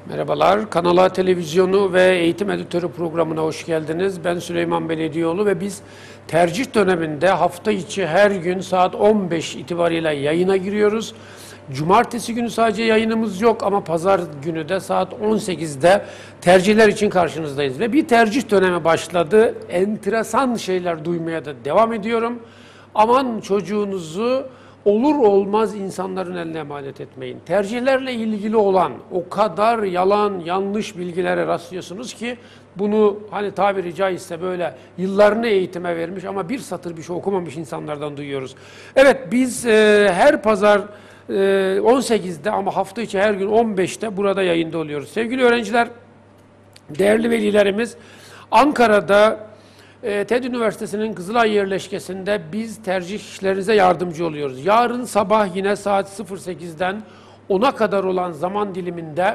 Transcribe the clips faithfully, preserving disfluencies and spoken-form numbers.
Merhabalar, Kanal A Televizyonu ve Eğitim Editörü programına hoş geldiniz. Ben Süleyman Belediyioğlu ve biz tercih döneminde hafta içi her gün saat on beş itibariyle yayına giriyoruz. Cumartesi günü sadece yayınımız yok ama pazar günü de saat on sekizde tercihler için karşınızdayız. Ve bir tercih dönemi başladı. Enteresan şeyler duymaya da devam ediyorum. Aman çocuğunuzu olur olmaz insanların eline emanet etmeyin. Tercihlerle ilgili olan o kadar yalan, yanlış bilgilere rastlıyorsunuz ki bunu hani tabiri caizse böyle yıllarını eğitime vermiş ama bir satır bir şey okumamış insanlardan duyuyoruz. Evet, biz e, her pazar e, on sekizde ama hafta içi her gün on beşte burada yayında oluyoruz. Sevgili öğrenciler, değerli velilerimiz, Ankara'da E, TED Üniversitesi'nin Kızılay yerleşkesinde biz tercihlerinize yardımcı oluyoruz. Yarın sabah yine saat sıfır sekizden ona kadar olan zaman diliminde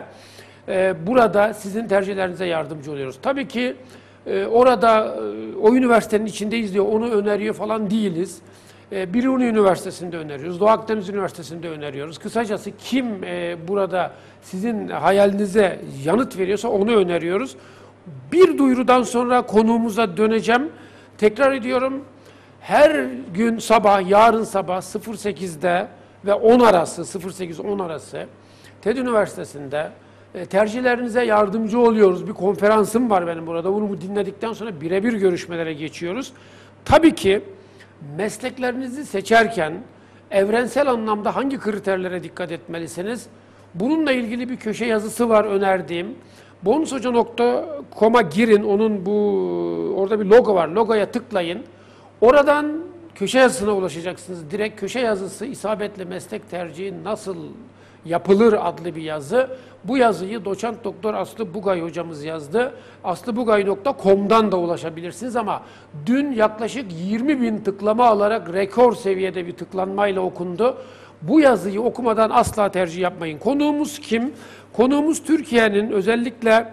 e, burada sizin tercihlerinize yardımcı oluyoruz. Tabii ki e, orada e, o üniversitenin içindeyiz diye onu öneriyor falan değiliz. E, Biruni Üniversitesi'nde öneriyoruz, Doğu Akdeniz Üniversitesi'nde öneriyoruz. Kısacası kim e, burada sizin hayalinize yanıt veriyorsa onu öneriyoruz. Bir duyurudan sonra konuğumuza döneceğim. Tekrar ediyorum, her gün sabah, yarın sabah sıfır sekizde ve on arası, sıfır sekiz on arası TED Üniversitesi'nde e, tercihlerinize yardımcı oluyoruz. Bir konferansım var benim burada. Bunu dinledikten sonra birebir görüşmelere geçiyoruz. Tabii ki mesleklerinizi seçerken evrensel anlamda hangi kriterlere dikkat etmelisiniz? Bununla ilgili bir köşe yazısı var önerdiğim. bonushoca nokta com'a girin, onun bu orada bir logo var, logoya tıklayın. Oradan köşe yazısına ulaşacaksınız. Direkt köşe yazısı isabetli meslek tercihi nasıl yapılır adlı bir yazı. Bu yazıyı doçent doktor Aslı Bugay hocamız yazdı. aslыбugay nokta com'dan da ulaşabilirsiniz ama dün yaklaşık yirmi bin tıklama alarak rekor seviyede bir tıklanmayla okundu. Bu yazıyı okumadan asla tercih yapmayın. Konuğumuz kim? Konuğumuz Türkiye'nin özellikle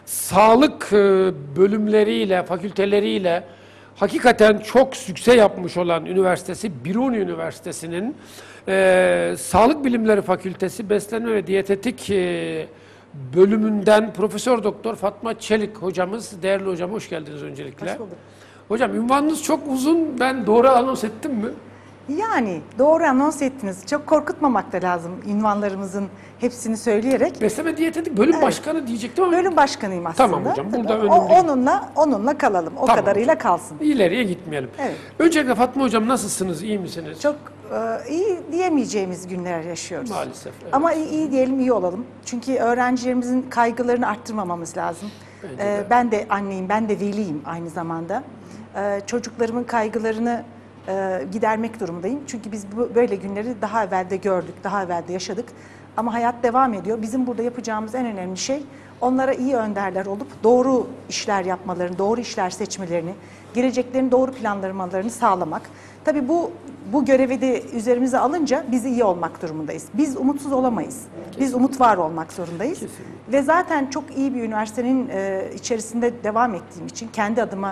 sağlık bölümleriyle, fakülteleriyle hakikaten çok sükse yapmış olan üniversitesi Biruni Üniversitesi'nin e, Sağlık Bilimleri Fakültesi Beslenme ve Diyetetik e, bölümünden Profesör Doktor Fatma Çelik hocamız. Değerli hocam, hoş geldiniz öncelikle. Hoş bulduk. Hocam, ünvanınız çok uzun. Ben doğru anons ettim mi? Yani doğru anons ettiniz. Çok korkutmamak da lazım ünvanlarımızın hepsini söyleyerek. Beslenme Diyetetik bölüm evet. başkanı diyecektim ama. Bölüm başkanıyım aslında. Tamam hocam. Burada o, onunla onunla kalalım. O tamam kadarıyla hocam. kalsın. İleriye gitmeyelim. Evet. Öncelikle Fatma hocam, nasılsınız? İyi misiniz? Çok e, iyi diyemeyeceğimiz günler yaşıyoruz. Maalesef. Evet. Ama iyi, iyi diyelim, iyi olalım. Çünkü öğrencilerimizin kaygılarını arttırmamamız lazım. E, de. Ben de anneyim, ben de veliyim aynı zamanda. E, çocuklarımın kaygılarını gidermek durumundayım. Çünkü biz böyle günleri daha evvel de gördük, daha evvel de yaşadık. Ama hayat devam ediyor. Bizim burada yapacağımız en önemli şey onlara iyi önderler olup doğru işler yapmalarını, doğru işler seçmelerini, geleceklerini doğru planlamalarını sağlamak. Tabii bu bu görevi de üzerimize alınca biz iyi olmak durumundayız. Biz umutsuz olamayız. Biz umut var olmak zorundayız. Kesinlikle. Ve zaten çok iyi bir üniversitenin içerisinde devam ettiğim için kendi adıma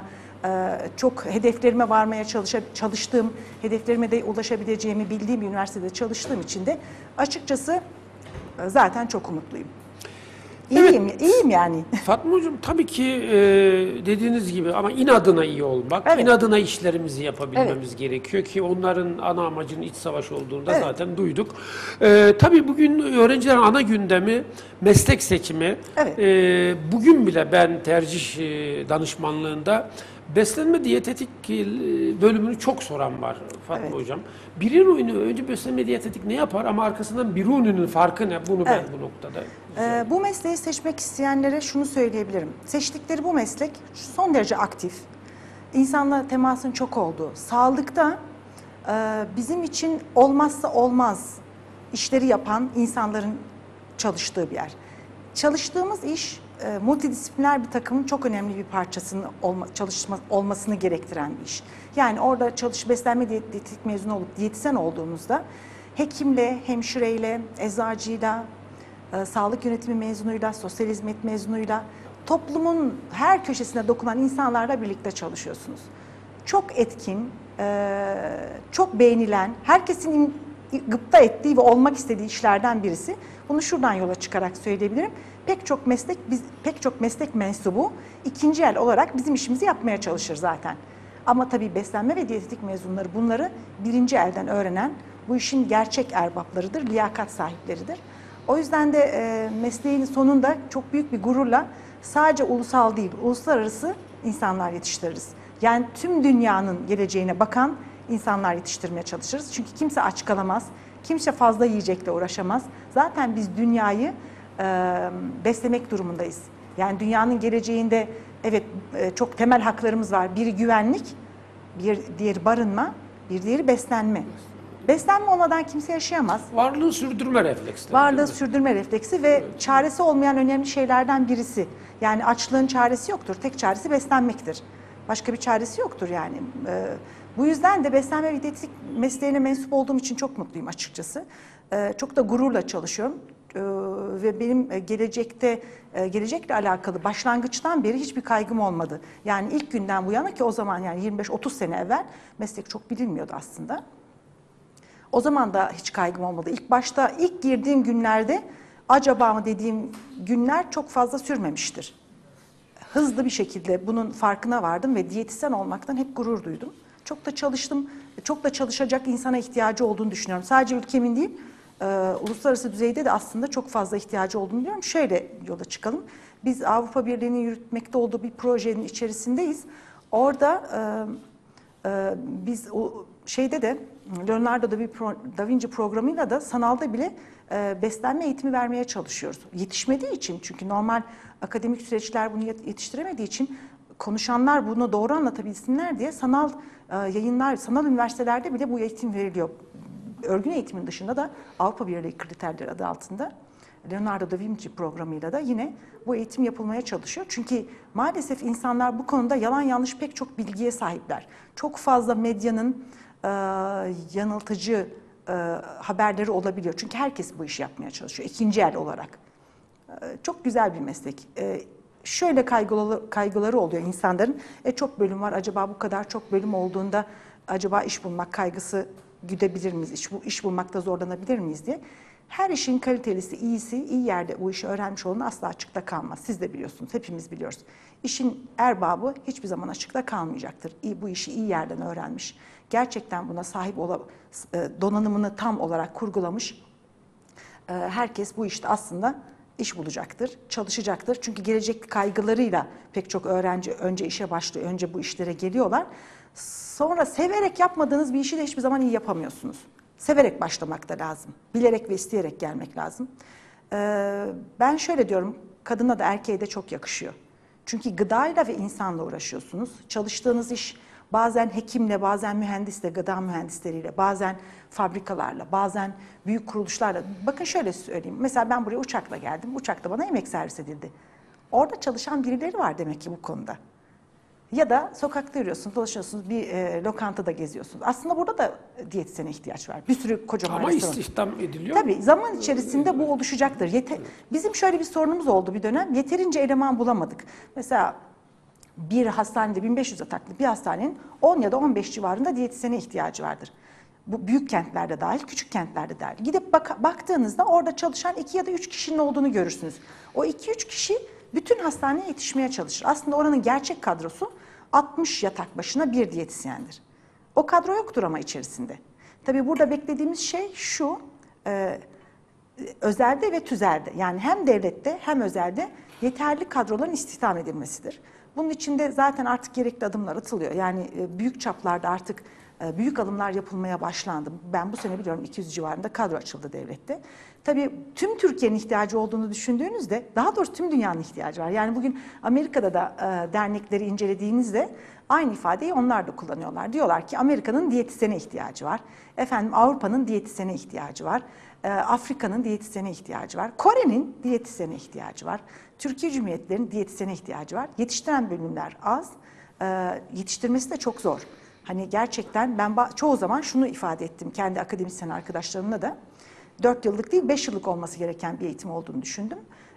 çok hedeflerime varmaya çalıştığım, hedeflerime de ulaşabileceğimi bildiğim bir üniversitede çalıştığım için de açıkçası zaten çok umutluyum. İyiyim, evet. iyiyim yani. Fatma hocam, tabii ki e, dediğiniz gibi ama inadına iyi olmak, evet. inadına işlerimizi yapabilmemiz evet. gerekiyor ki onların ana amacının iç savaş olduğunu da evet. zaten duyduk. E, tabii bugün öğrencilerin ana gündemi meslek seçimi. Evet. E, bugün bile ben tercih e, danışmanlığında beslenme diyetetik bölümünü çok soran var Fatma evet. hocam. Biruni önce beslenme diyetetik ne yapar ama arkasından Biruni'nin farkı ne? Bunu evet. ben bu noktada... Ee, bu mesleği seçmek isteyenlere şunu söyleyebilirim. Seçtikleri bu meslek son derece aktif. İnsanla temasın çok olduğu. Sağlıkta e, bizim için olmazsa olmaz işleri yapan insanların çalıştığı bir yer. Çalıştığımız iş e, multidisipliner bir takımın çok önemli bir parçasının olma, çalışma, olmasını gerektiren bir iş. Yani orada çalış beslenme diyetetik mezunu olup diyetisyen olduğunuzda hekimle, hemşireyle, eczacıyla, e, sağlık yönetimi mezunuyla, sosyal hizmet mezunuyla, toplumun her köşesine dokunan insanlarla birlikte çalışıyorsunuz. Çok etkin, e, çok beğenilen, herkesin gıpta ettiği ve olmak istediği işlerden birisi. Bunu şuradan yola çıkarak söyleyebilirim. Pek çok meslek biz pek çok meslek mensubu ikinci el olarak bizim işimizi yapmaya çalışır zaten. Ama tabii beslenme ve diyetetik mezunları bunları birinci elden öğrenen, bu işin gerçek erbaplarıdır, liyakat sahipleridir. O yüzden de e, mesleğin sonunda çok büyük bir gururla sadece ulusal değil, uluslararası insanlar yetiştiririz. Yani tüm dünyanın geleceğine bakan insanlar yetiştirmeye çalışırız. Çünkü kimse aç kalamaz, kimse fazla yiyecekle uğraşamaz. Zaten biz dünyayı e, beslemek durumundayız. Yani dünyanın geleceğinde evet e, çok temel haklarımız var. Biri güvenlik, bir diğeri barınma, bir diğeri beslenme. Beslenme olmadan kimse yaşayamaz. Varlığı sürdürme refleksi. Varlığı sürdürme refleksi ve evet. Çaresi olmayan önemli şeylerden birisi. Yani açlığın çaresi yoktur. Tek çaresi beslenmektir. Başka bir çaresi yoktur yani. Ee, bu yüzden de beslenme ve diyetetik mesleğine mensup olduğum için çok mutluyum açıkçası. Ee, çok da gururla çalışıyorum. Ee, ve benim gelecekte, gelecekle alakalı başlangıçtan beri hiçbir kaygım olmadı. Yani ilk günden bu yana ki o zaman yani yirmi beş otuz sene evvel meslek çok bilinmiyordu aslında. O zaman da hiç kaygım olmadı. İlk başta, ilk girdiğim günlerde acaba mı dediğim günler çok fazla sürmemiştir. Hızlı bir şekilde bunun farkına vardım ve diyetisyen olmaktan hep gurur duydum. Çok da çalıştım, çok da çalışacak insana ihtiyacı olduğunu düşünüyorum. Sadece ülkemin değil, e, uluslararası düzeyde de aslında çok fazla ihtiyacı olduğunu biliyorum. Şöyle yola çıkalım. Biz Avrupa Birliği'nin yürütmekte olduğu bir projenin içerisindeyiz. Orada e, e, biz o şeyde de Leonardo da Vinci programıyla da sanalda bile e, beslenme eğitimi vermeye çalışıyoruz. Yetişmediği için, çünkü normal akademik süreçler bunu yetiştiremediği için konuşanlar bunu doğru anlatabilsinler diye sanal e, yayınlar, sanal üniversitelerde bile bu eğitim veriliyor. Örgün eğitimin dışında da Avrupa Birliği kriterleri adı altında Leonardo da Vinci programıyla da yine bu eğitim yapılmaya çalışıyor. Çünkü maalesef insanlar bu konuda yalan yanlış pek çok bilgiye sahipler. Çok fazla medyanın e, yanıltıcı e, haberleri olabiliyor. Çünkü herkes bu işi yapmaya çalışıyor ikinci el olarak. E, çok güzel bir meslek. E, şöyle kaygıları, kaygıları oluyor insanların. E, çok bölüm var. Acaba bu kadar çok bölüm olduğunda acaba iş bulmak kaygısı güdebilir miyiz? İş, iş bulmakta zorlanabilir miyiz diye. Her işin kalitelisi, iyisi, iyi yerde bu işi öğrenmiş olan asla açıkta kalmaz. Siz de biliyorsunuz, hepimiz biliyoruz. İşin erbabı hiçbir zaman açıkta kalmayacaktır. İyi, bu işi iyi yerden öğrenmiş, gerçekten buna sahip olan, donanımını tam olarak kurgulamış herkes bu işte aslında iş bulacaktır, çalışacaktır. Çünkü gelecek kaygılarıyla pek çok öğrenci önce işe başlıyor, önce bu işlere geliyorlar. Sonra severek yapmadığınız bir işi de hiçbir zaman iyi yapamıyorsunuz. Severek başlamak da lazım. Bilerek ve isteyerek gelmek lazım. Ee, ben şöyle diyorum, kadına da erkeğe de çok yakışıyor. Çünkü gıdayla ve insanla uğraşıyorsunuz. Çalıştığınız iş bazen hekimle, bazen mühendisle, gıda mühendisleriyle, bazen fabrikalarla, bazen büyük kuruluşlarla. Bakın şöyle söyleyeyim. Mesela ben buraya uçakla geldim. Uçakta bana yemek servis edildi. Orada çalışan birileri var demek ki bu konuda. Ya da sokakta yürüyorsunuz, dolaşıyorsunuz, bir e, lokantada geziyorsunuz. Aslında burada da diyetisyene ihtiyaç var. Bir sürü kocaman Ama restoran. istihdam ediliyor. Tabii zaman içerisinde bu oluşacaktır. Yeter, bizim şöyle bir sorunumuz oldu bir dönem. Yeterince eleman bulamadık. Mesela bir hastanede bin beş yüz yataklı bir hastanenin on ya da on beş civarında diyetisyene ihtiyacı vardır. Bu büyük kentlerde dahil, küçük kentlerde dahil. Gidip bak, baktığınızda orada çalışan iki ya da üç kişinin olduğunu görürsünüz. O iki üç kişi bütün hastaneye yetişmeye çalışır. Aslında oranın gerçek kadrosu altmış yatak başına bir diyetisyendir. O kadro yoktur ama içerisinde. Tabii burada beklediğimiz şey şu, e, özelde ve tüzelde, yani hem devlette hem özelde yeterli kadroların istihdam edilmesidir. Bunun için de zaten artık gerekli adımlar atılıyor. Yani e, büyük çaplarda artık e, büyük alımlar yapılmaya başlandı. Ben bu sene biliyorum iki yüz civarında kadro açıldı devlette. Tabii tüm Türkiye'nin ihtiyacı olduğunu düşündüğünüzde, daha doğrusu tüm dünyanın ihtiyacı var. Yani bugün Amerika'da da e, dernekleri incelediğinizde aynı ifadeyi onlar da kullanıyorlar. Diyorlar ki Amerika'nın diyetisyene ihtiyacı var. Efendim Avrupa'nın diyetisyene ihtiyacı var. E, Afrika'nın diyetisyene ihtiyacı var. Kore'nin diyetisyene ihtiyacı var. Türkiye Cumhuriyetlerinin diyetisyene ihtiyacı var. Yetiştiren bölümler az. E, yetiştirmesi de çok zor. Hani gerçekten ben çoğu zaman şunu ifade ettim kendi akademisyen arkadaşlarımla da. dört yıllık değil beş yıllık olması gereken bir eğitim olduğunu düşündüm.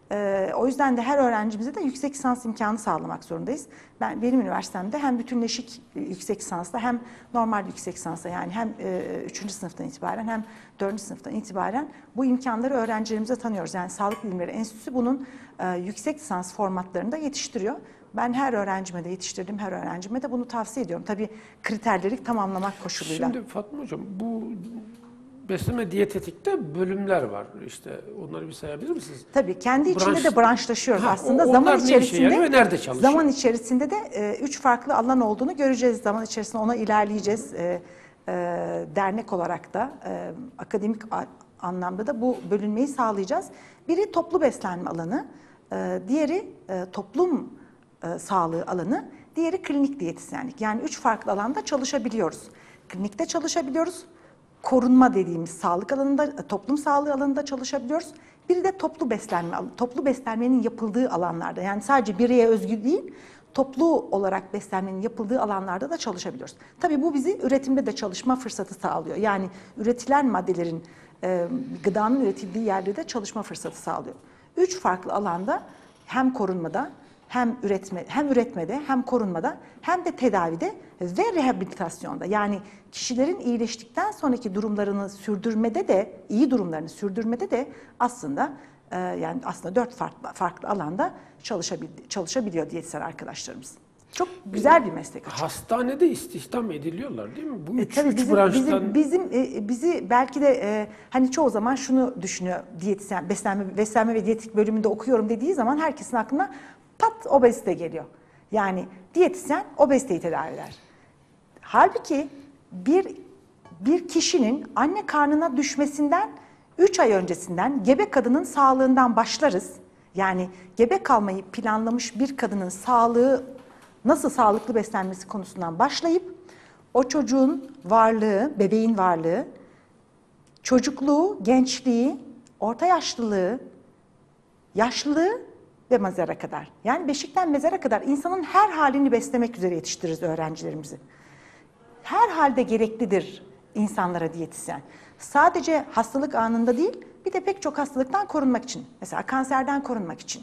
Ee, o yüzden de her öğrencimize de yüksek lisans imkanı sağlamak zorundayız. Ben benim üniversitemde hem bütünleşik yüksek lisansta hem normal yüksek lisansta, yani hem üçüncü sınıftan itibaren hem dördüncü sınıftan itibaren bu imkanları öğrencilerimize tanıyoruz. Yani Sağlık Bilimleri Enstitüsü bunun e, yüksek lisans formatlarında yetiştiriyor. Ben her öğrencime de yetiştirdim, her öğrencime de bunu tavsiye ediyorum. Tabii kriterleri tamamlamak koşuluyla. Şimdi Fatma Hocam, bu beslenme diyetetikte bölümler var. İşte onları bir sayabilir misiniz? Tabii kendi Branş... içinde de branşlaşıyoruz ha, aslında. O, zaman içerisinde ve nerede çalışıyor? Zaman içerisinde de e, üç farklı alan olduğunu göreceğiz. Zaman içerisinde ona ilerleyeceğiz. E, e, dernek olarak da e, akademik anlamda da bu bölünmeyi sağlayacağız. Biri toplu beslenme alanı, e, diğeri e, toplum e, sağlığı alanı, diğeri klinik diyetisyenlik. Yani üç farklı alanda çalışabiliyoruz. Klinikte çalışabiliyoruz. Korunma dediğimiz sağlık alanında, toplum sağlığı alanında çalışabiliyoruz. Biri de toplu beslenme, toplu beslenmenin yapıldığı alanlarda. Yani sadece bireye özgü değil, toplu olarak beslenmenin yapıldığı alanlarda da çalışabiliyoruz. Tabii bu bizi üretimde de çalışma fırsatı sağlıyor. Yani üretilen maddelerin, e, gıdanın üretildiği yerde de çalışma fırsatı sağlıyor. Üç farklı alanda hem korunmada, hem üretme, hem üretmede, hem korunmada, hem de tedavide ve rehabilitasyonda, yani kişilerin iyileştikten sonraki durumlarını sürdürmede de, iyi durumlarını sürdürmede de aslında e, yani aslında dört farklı farklı alanda çalışabil, çalışabiliyor diyetisyen arkadaşlarımız. Çok güzel bir meslek açık. Hastanede istihdam ediliyorlar değil mi? Bu E, üç, tabii üç bizim, branştan... bizim, bizim e, bizi belki de e, hani çoğu zaman şunu düşünüyor diyetisyen, beslenme, beslenme ve diyetik bölümünde okuyorum dediği zaman herkesin aklına pat obezite geliyor. Yani diyetisyen obeziteyi tedavi eder. Halbuki bir bir kişinin anne karnına düşmesinden üç ay öncesinden gebe kadının sağlığından başlarız. Yani gebe kalmayı planlamış bir kadının sağlığı, nasıl sağlıklı beslenmesi konusundan başlayıp o çocuğun varlığı, bebeğin varlığı, çocukluğu, gençliği, orta yaşlılığı, yaşlılığı ve mezara kadar. Yani beşikten mezara kadar insanın her halini beslemek üzere yetiştiririz öğrencilerimizi. Her halde gereklidir insanlara diyetisyen. Sadece hastalık anında değil, bir de pek çok hastalıktan korunmak için. Mesela kanserden korunmak için,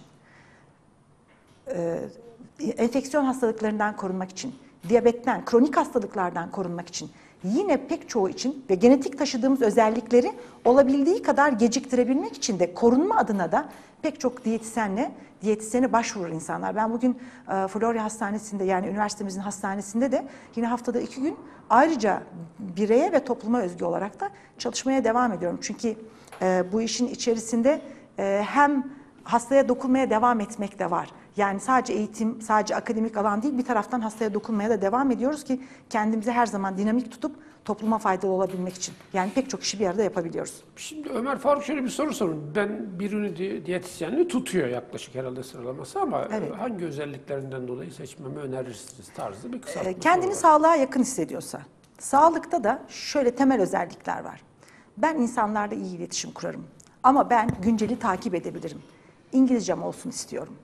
enfeksiyon hastalıklarından korunmak için, diyabetten, kronik hastalıklardan korunmak için, yine pek çoğu için ve genetik taşıdığımız özellikleri olabildiği kadar geciktirebilmek için de korunma adına da pek çok diyetisyenle diyetisyene başvurur insanlar. Ben bugün e, Florya Hastanesi'nde, yani üniversitemizin hastanesinde de yine haftada iki gün ayrıca bireye ve topluma özgü olarak da çalışmaya devam ediyorum. Çünkü e, bu işin içerisinde e, hem hastaya dokunmaya devam etmek de var. Yani sadece eğitim, sadece akademik alan değil, bir taraftan hastaya dokunmaya da devam ediyoruz ki kendimizi her zaman dinamik tutup topluma faydalı olabilmek için. Yani pek çok işi bir arada yapabiliyoruz. Şimdi Ömer Faruk şöyle bir soru sorun. Ben bir ünite diyetisyenliği tutuyor yaklaşık herhalde sıralaması, ama Evet. hangi özelliklerinden dolayı seçmemi önerirsiniz tarzı bir kısaltma. Kendini var. sağlığa yakın hissediyorsa. Sağlıkta da şöyle temel özellikler var. Ben insanlarla iyi iletişim kurarım. Ama ben günceli takip edebilirim. İngilizcem olsun istiyorum.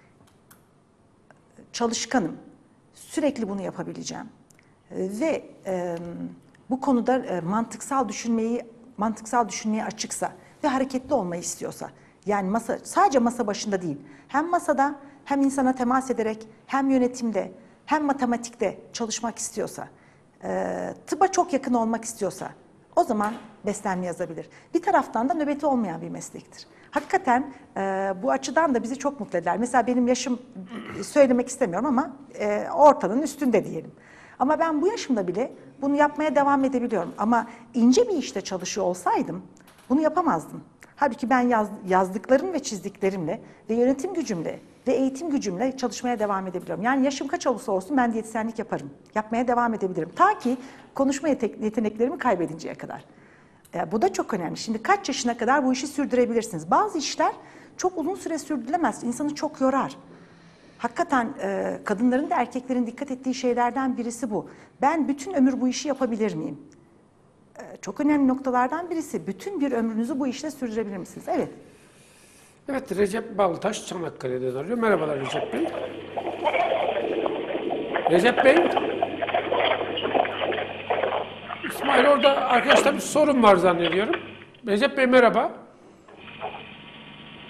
Çalışkanım. Sürekli bunu yapabileceğim. Ve e, bu konuda e, mantıksal düşünmeyi mantıksal düşünmeye açıksa ve hareketli olmayı istiyorsa, yani masa sadece masa başında değil, hem masada hem insana temas ederek hem yönetimde hem matematikte çalışmak istiyorsa, e, tıbba çok yakın olmak istiyorsa, o zaman beslenme yazabilir. Bir taraftan da nöbeti olmayan bir meslektir. Hakikaten e, bu açıdan da bizi çok mutlu eder. Mesela benim yaşım, söylemek istemiyorum ama e, ortanın üstünde diyelim. Ama ben bu yaşımda bile bunu yapmaya devam edebiliyorum. Ama ince bir işte çalışıyor olsaydım bunu yapamazdım. Halbuki ben yaz, yazdıklarım ve çizdiklerimle ve yönetim gücümle ve eğitim gücümle çalışmaya devam edebiliyorum. Yani yaşım kaç olursa olsun ben diyetisyenlik yaparım. Yapmaya devam edebilirim. Ta ki konuşma yeteneklerimi kaybedinceye kadar. E, bu da çok önemli. Şimdi kaç yaşına kadar bu işi sürdürebilirsiniz? Bazı işler çok uzun süre sürdürülemez. İnsanı çok yorar. Hakikaten e, kadınların da erkeklerin dikkat ettiği şeylerden birisi bu. Ben bütün ömür bu işi yapabilir miyim? E, çok önemli noktalardan birisi. Bütün bir ömrünüzü bu işle sürdürebilir misiniz? Evet. Evet, Recep Baltaş Çanakkale'den arıyor. Merhabalar Recep Bey. Recep Bey. İsmail, orada arkadaşlar bir sorun var zannediyorum. Recep Bey merhaba.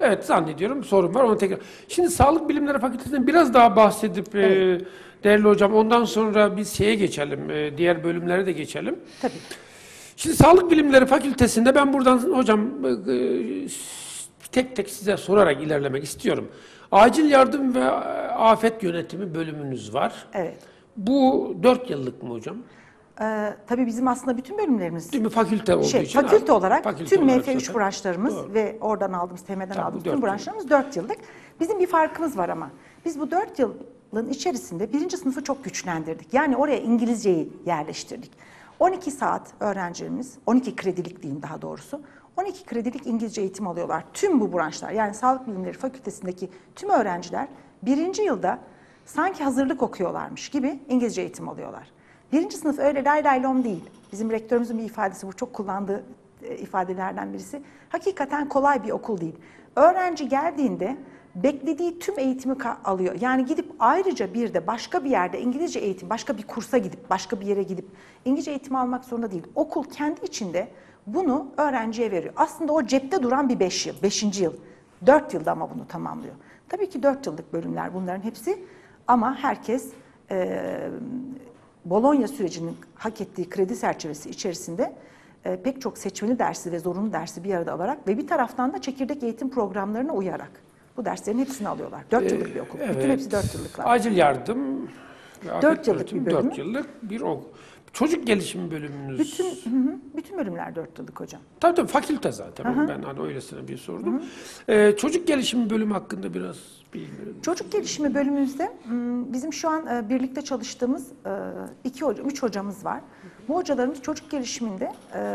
Evet, zannediyorum sorun var. Onu tekrar. Şimdi Sağlık Bilimleri Fakültesinden biraz daha bahsedip Evet. e, değerli hocam, ondan sonra biz şeye geçelim, e, diğer bölümlere de geçelim. Tabii. Şimdi Sağlık Bilimleri Fakültesi'nde ben buradan hocam e, tek tek size sorarak ilerlemek istiyorum. Acil yardım ve afet yönetimi bölümünüz var. Evet. Bu dört yıllık mı hocam? Ee, tabii bizim aslında bütün bölümlerimiz Değil mi? Fakülte olduğu şey, için. fakülte olarak fakülte tüm olarak M F üç zaten. branşlarımız Doğru. ve oradan aldığımız, T M'den Tabii, aldığımız dört tüm yıllık. branşlarımız dört yıllık. Bizim bir farkımız var ama. Biz bu dört yılın içerisinde birinci sınıfı çok güçlendirdik. Yani oraya İngilizceyi yerleştirdik. on iki saat öğrencilerimiz, on iki kredilik diyeyim daha doğrusu, on iki kredilik İngilizce eğitim alıyorlar. Tüm bu branşlar, yani Sağlık Bilimleri Fakültesindeki tüm öğrenciler birinci yılda sanki hazırlık okuyorlarmış gibi İngilizce eğitim alıyorlar. Birinci sınıf öyle lay lay lom değil. Bizim rektörümüzün bir ifadesi, bu çok kullandığı e, ifadelerden birisi. Hakikaten kolay bir okul değil. Öğrenci geldiğinde beklediği tüm eğitimi alıyor. Yani gidip ayrıca bir de başka bir yerde İngilizce eğitim, başka bir kursa gidip, başka bir yere gidip İngilizce eğitimi almak zorunda değil. Okul kendi içinde bunu öğrenciye veriyor. Aslında o cepte duran bir beş yıl, beşinci yıl. Dört yılda ama bunu tamamlıyor. Tabii ki dört yıllık bölümler bunların hepsi ama herkes e, Bologna sürecinin hak ettiği kredi çerçevesi içerisinde e, pek çok seçmeli dersi ve zorunlu dersi bir arada alarak ve bir taraftan da çekirdek eğitim programlarına uyarak bu derslerin hepsini alıyorlar. Dört yıllık bir okul. Evet. Bütün hepsi dört yıllıklar. Acil yardım ve afet Dört yıllık yönetimi bir bölümü. dört yıllık bir okul. Çocuk gelişimi bölümünüz. Bütün, hı hı, bütün bölümler dört yıllık hocam. Tabii tabii fakülte zaten. Hı hı. Ben hani öylesine bir sordum. Hı hı. Ee, çocuk gelişimi bölümü hakkında biraz bilmiyorum. Çocuk gelişimi bölümümüzde bizim şu an e, birlikte çalıştığımız e, iki hoca, üç hocamız var. Bu hocalarımız çocuk gelişiminde e,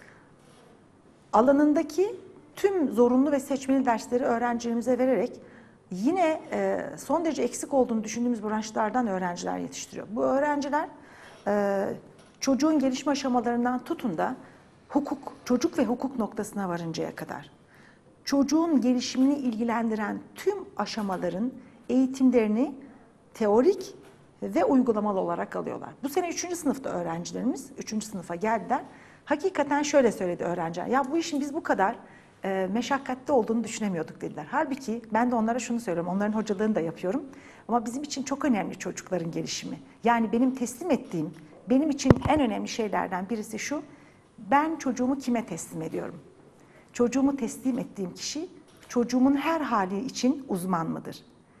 alanındaki tüm zorunlu ve seçmeli dersleri öğrencilerimize vererek yine e, son derece eksik olduğunu düşündüğümüz branşlardan öğrenciler yetiştiriyor. Bu öğrenciler e, çocuğun gelişme aşamalarından tutun da hukuk, çocuk ve hukuk noktasına varıncaya kadar çocuğun gelişimini ilgilendiren tüm aşamaların eğitimlerini teorik ve uygulamalı olarak alıyorlar. Bu sene üçüncü sınıfta öğrencilerimiz, üçüncü sınıfa geldiler. Hakikaten şöyle söyledi öğrenciler, ya bu işin biz bu kadar e, meşakkatli olduğunu düşünemiyorduk dediler. Halbuki ben de onlara şunu söylüyorum, onların hocalığını da yapıyorum. Ama bizim için çok önemli çocukların gelişimi. Yani benim teslim ettiğim, benim için en önemli şeylerden birisi şu, ben çocuğumu kime teslim ediyorum? Çocuğumu teslim ettiğim kişi, çocuğumun her hali için uzman mıdır?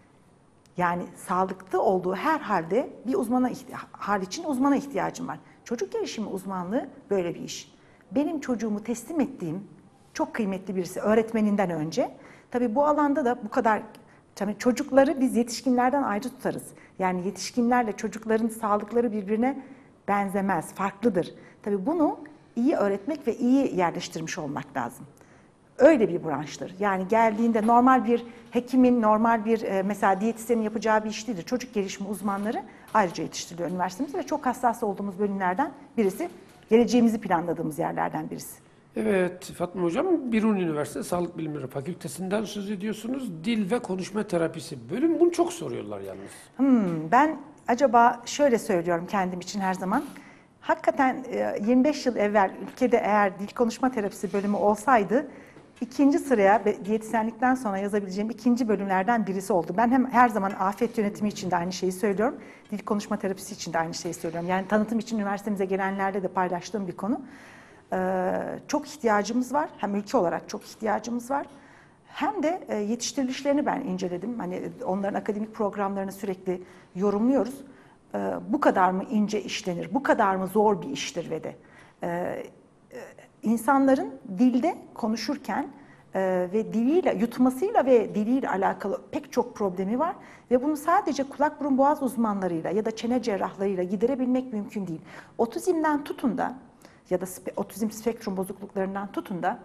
Yani sağlıklı olduğu her halde bir uzmana hal için uzmana ihtiyacım var. Çocuk gelişimi uzmanlığı böyle bir iş. Benim çocuğumu teslim ettiğim çok kıymetli birisi öğretmeninden önce. Tabii bu alanda da bu kadar, tabii çocukları biz yetişkinlerden ayrı tutarız. Yani yetişkinlerle çocukların sağlıkları birbirine benzemez, farklıdır. Tabii bunu iyi öğretmek ve iyi yerleştirmiş olmak lazım. Öyle bir branştır. Yani geldiğinde normal bir hekimin, normal bir mesela diyetisyenin yapacağı bir iş değildir. Çocuk gelişimi uzmanları ayrıca yetiştiriliyor üniversitemizde ve çok hassas olduğumuz bölümlerden birisi, geleceğimizi planladığımız yerlerden birisi. Evet Fatma Hocam, Biruni Üniversitesi Sağlık Bilimleri Fakültesinden söz ediyorsunuz. Dil ve konuşma terapisi bölüm, bunu çok soruyorlar yalnız. Hmm, ben acaba şöyle söylüyorum kendim için her zaman. Hakikaten yirmi beş yıl evvel ülkede eğer dil konuşma terapisi bölümü olsaydı ikinci sıraya diyetisyenlikten sonra yazabileceğim ikinci bölümlerden birisi oldu. Ben hem her zaman afet yönetimi için de aynı şeyi söylüyorum. Dil konuşma terapisi için de aynı şeyi söylüyorum. Yani tanıtım için üniversitemize gelenlerde de paylaştığım bir konu. Ee, çok ihtiyacımız var. Hem ülke olarak çok ihtiyacımız var. Hem de e, yetiştirilişlerini ben inceledim. Hani onların akademik programlarını sürekli yorumluyoruz. Ee, bu kadar mı ince işlenir? Bu kadar mı zor bir iştir ve de? Ee, İnsanların dilde konuşurken e, ve diliyle, yutmasıyla ve diliyle alakalı pek çok problemi var. Ve bunu sadece kulak burun boğaz uzmanlarıyla ya da çene cerrahlarıyla giderebilmek mümkün değil. Otizmden tutun da ya da spe, otizm spektrum bozukluklarından tutun da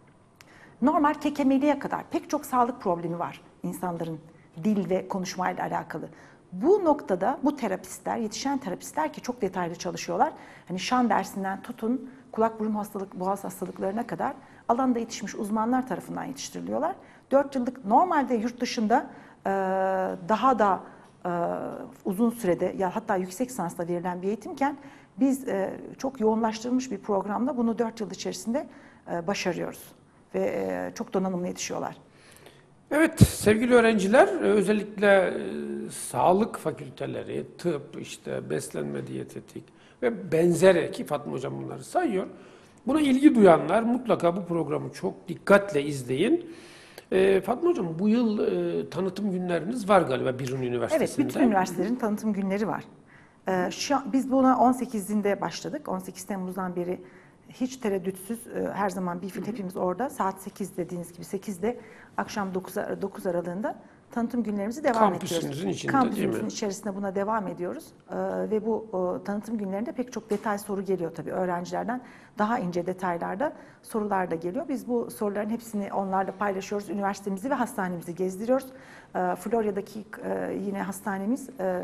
normal kekemeliğe kadar pek çok sağlık problemi var insanların dil ve konuşmayla alakalı. Bu noktada bu terapistler, yetişen terapistler ki çok detaylı çalışıyorlar. Hani şan dersinden tutun, kulak burun hastalık, boğaz hastalıklarına kadar alanda yetişmiş uzmanlar tarafından yetiştiriliyorlar. Dört yıllık normalde yurt dışında e, daha da e, uzun sürede ya hatta yüksek lisansla verilen bir eğitimken biz e, çok yoğunlaştırılmış bir programda bunu dört yıl içerisinde e, başarıyoruz. Ve e, çok donanımlı yetişiyorlar. Evet sevgili öğrenciler, özellikle e, sağlık fakülteleri, tıp, işte beslenme, diyetetik ve benzeri, ki Fatma Hocam bunları sayıyor. Buna ilgi duyanlar mutlaka bu programı çok dikkatle izleyin. E, Fatma Hocam, bu yıl e, tanıtım günleriniz var galiba Biruni Evet, Üniversitesi'nde. bütün üniversitelerin tanıtım günleri var. Ee, şu an, biz buna on sekizinde başladık. on sekiz Temmuz'dan beri hiç tereddütsüz e, her zaman bir fiil hepimiz orada. Saat sekiz dediğiniz gibi sekizde akşam dokuz aralığında tanıtım günlerimizi devam Kampüsünüzün ediyoruz. içinde, Kampüsümüzün değil mi? içerisinde buna devam ediyoruz. Ee, ve bu o, tanıtım günlerinde pek çok detay soru geliyor tabii öğrencilerden. Daha ince detaylarda sorular da geliyor. Biz bu soruların hepsini onlarla paylaşıyoruz. Üniversitemizi ve hastanemizi gezdiriyoruz. Ee, Florya'daki e, yine hastanemiz e,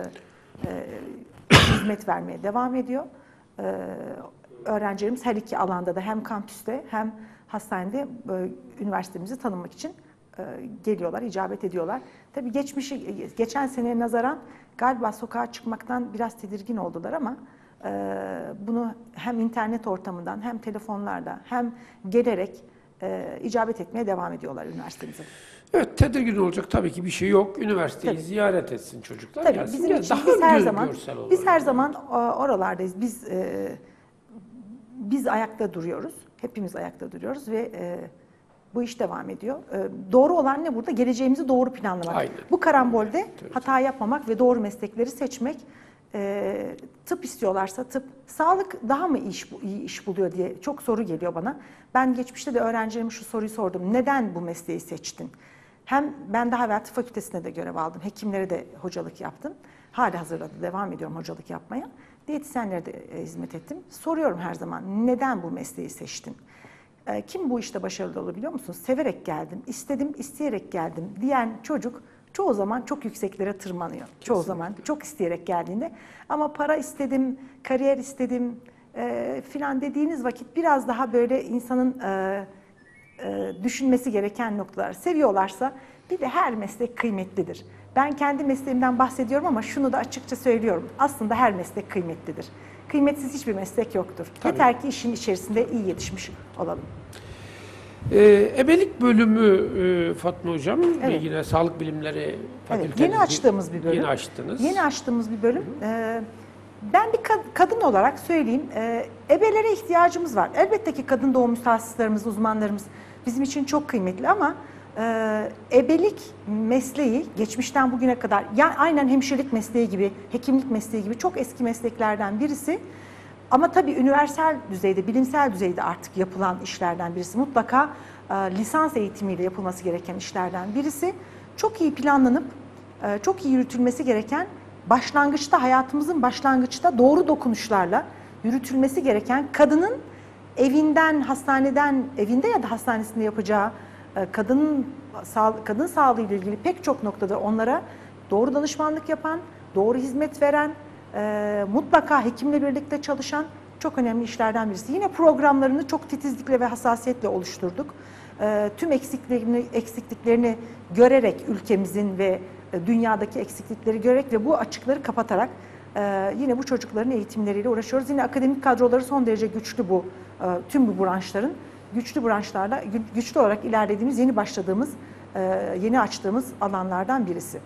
e, hizmet vermeye devam ediyor. Ee, öğrencilerimiz her iki alanda da hem kampüste hem hastanede e, üniversitemizi tanımak için e, geliyorlar, icabet ediyorlar. Tabii geçmişi, geçen seneye nazaran galiba sokağa çıkmaktan biraz tedirgin oldular ama e, bunu hem internet ortamından hem telefonlarda hem gelerek e, icabet etmeye devam ediyorlar üniversitemize. Evet, tedirgin olacak tabii ki bir şey yok. Üniversiteyi Tabii. ziyaret etsin çocuklar. Tabii gelsin, bizim gel- için daha biz her gö- zaman görsel olur biz her yani. zaman e, oralardayız. Biz e, biz ayakta duruyoruz. Hepimiz ayakta duruyoruz ve e, bu iş devam ediyor. E, doğru olan ne burada? Geleceğimizi doğru planlamak. Aynen. Bu karambolde Tabii. hata yapmamak ve doğru meslekleri seçmek. E, tıp istiyorlarsa tıp, sağlık daha mı iş, iyi iş buluyor diye çok soru geliyor bana. Ben geçmişte de öğrencilerime şu soruyu sordum. Neden bu mesleği seçtin? Hem ben daha evvel tıp fakültesinde de görev aldım. Hekimlere de hocalık yaptım. Hala hazırda devam ediyorum hocalık yapmaya. Diyetisyenlere de e, hizmet ettim. Soruyorum her zaman neden bu mesleği seçtin? E, kim bu işte başarılı olur biliyor musunuz? Severek geldim, istedim, isteyerek geldim diyen çocuk çoğu zaman çok yükseklere tırmanıyor. Çoğu zaman çok isteyerek geldiğinde. Ama para istedim, kariyer istedim e, filan dediğiniz vakit biraz daha böyle insanın e, e, düşünmesi gereken noktalar. Seviyorlarsa bir de her meslek kıymetlidir. Ben kendi mesleğimden bahsediyorum ama şunu da açıkça söylüyorum. Aslında her meslek kıymetlidir. Kıymetsiz hiçbir meslek yoktur. Tabii. Yeter ki işin içerisinde iyi yetişmiş olalım. Ee, ebelik bölümü e, Fatma Hocam, Evet. yine Sağlık Bilimleri Fakültesi. Evet, yeni açtığımız bir bölüm. Yeni açtınız. Yeni açtığımız bir bölüm. Ee, ben bir kad- kadın olarak söyleyeyim, e, ebelere ihtiyacımız var. Elbette ki kadın doğum mütehassıslarımız, uzmanlarımız bizim için çok kıymetli ama e, ebelik mesleği geçmişten bugüne kadar, yani aynen hemşirelik mesleği gibi, hekimlik mesleği gibi çok eski mesleklerden birisi. Ama tabii üniversal düzeyde, bilimsel düzeyde artık yapılan işlerden birisi. Mutlaka e, lisans eğitimiyle yapılması gereken işlerden birisi. Çok iyi planlanıp, e, çok iyi yürütülmesi gereken, başlangıçta, hayatımızın başlangıçta doğru dokunuşlarla yürütülmesi gereken, kadının evinden, hastaneden, evinde ya da hastanesinde yapacağı e, kadının sağ, kadın sağlığı ile ilgili pek çok noktada onlara doğru danışmanlık yapan, doğru hizmet veren, e, mutlaka hekimle birlikte çalışan çok önemli işlerden birisi. Yine programlarını çok titizlikle ve hassasiyetle oluşturduk. E, tüm eksikliklerini, eksikliklerini görerek ülkemizin ve e, dünyadaki eksiklikleri görerek ve bu açıkları kapatarak e, yine bu çocukların eğitimleriyle uğraşıyoruz. Yine akademik kadroları son derece güçlü bu e, tüm bu branşların. Güçlü branşlarla, gü- güçlü olarak ilerlediğimiz, yeni başladığımız, e, yeni açtığımız alanlardan birisi.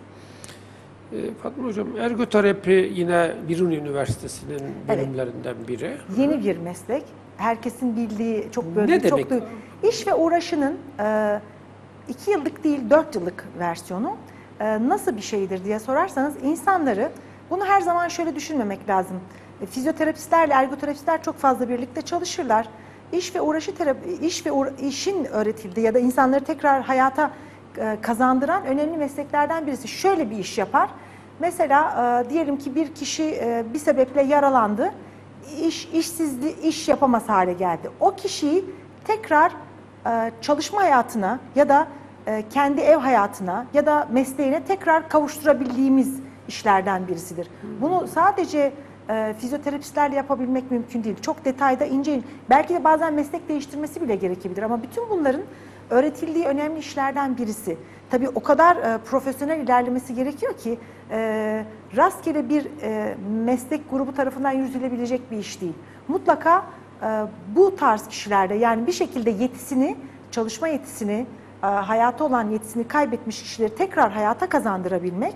Ee, Fatma Hocam, ergoterapi yine Biruni Üniversitesi'nin bölümlerinden biri. Yeni bir meslek. Herkesin bildiği, çok böyle Ne çok demek? duy- İş ve uğraşının e, iki yıllık değil dört yıllık versiyonu e, nasıl bir şeydir diye sorarsanız insanları, bunu her zaman şöyle düşünmemek lazım. E, fizyoterapistlerle ergoterapistler çok fazla birlikte çalışırlar. İş ve uğraşı terapi, iş ve uğra- işin öğretildiği ya da insanları tekrar hayata e, kazandıran önemli mesleklerden birisi. Şöyle bir iş yapar. Mesela e, diyelim ki bir kişi e, bir sebeple yaralandı. İş işsizliği iş yapamaz hale geldi. O kişiyi tekrar e, çalışma hayatına ya da e, kendi ev hayatına ya da mesleğine tekrar kavuşturabildiğimiz işlerden birisidir. Bunu sadece e, fizyoterapistlerle yapabilmek mümkün değil. Çok detayda ince, belki de bazen meslek değiştirmesi bile gerekebilir ama bütün bunların öğretildiği önemli işlerden birisi. Tabii o kadar e, profesyonel ilerlemesi gerekiyor ki e, rastgele bir e, meslek grubu tarafından yürütülebilecek bir iş değil. Mutlaka e, bu tarz kişilerde, yani bir şekilde yetisini, çalışma yetisini, hayata olan yetisini kaybetmiş kişileri tekrar hayata kazandırabilmek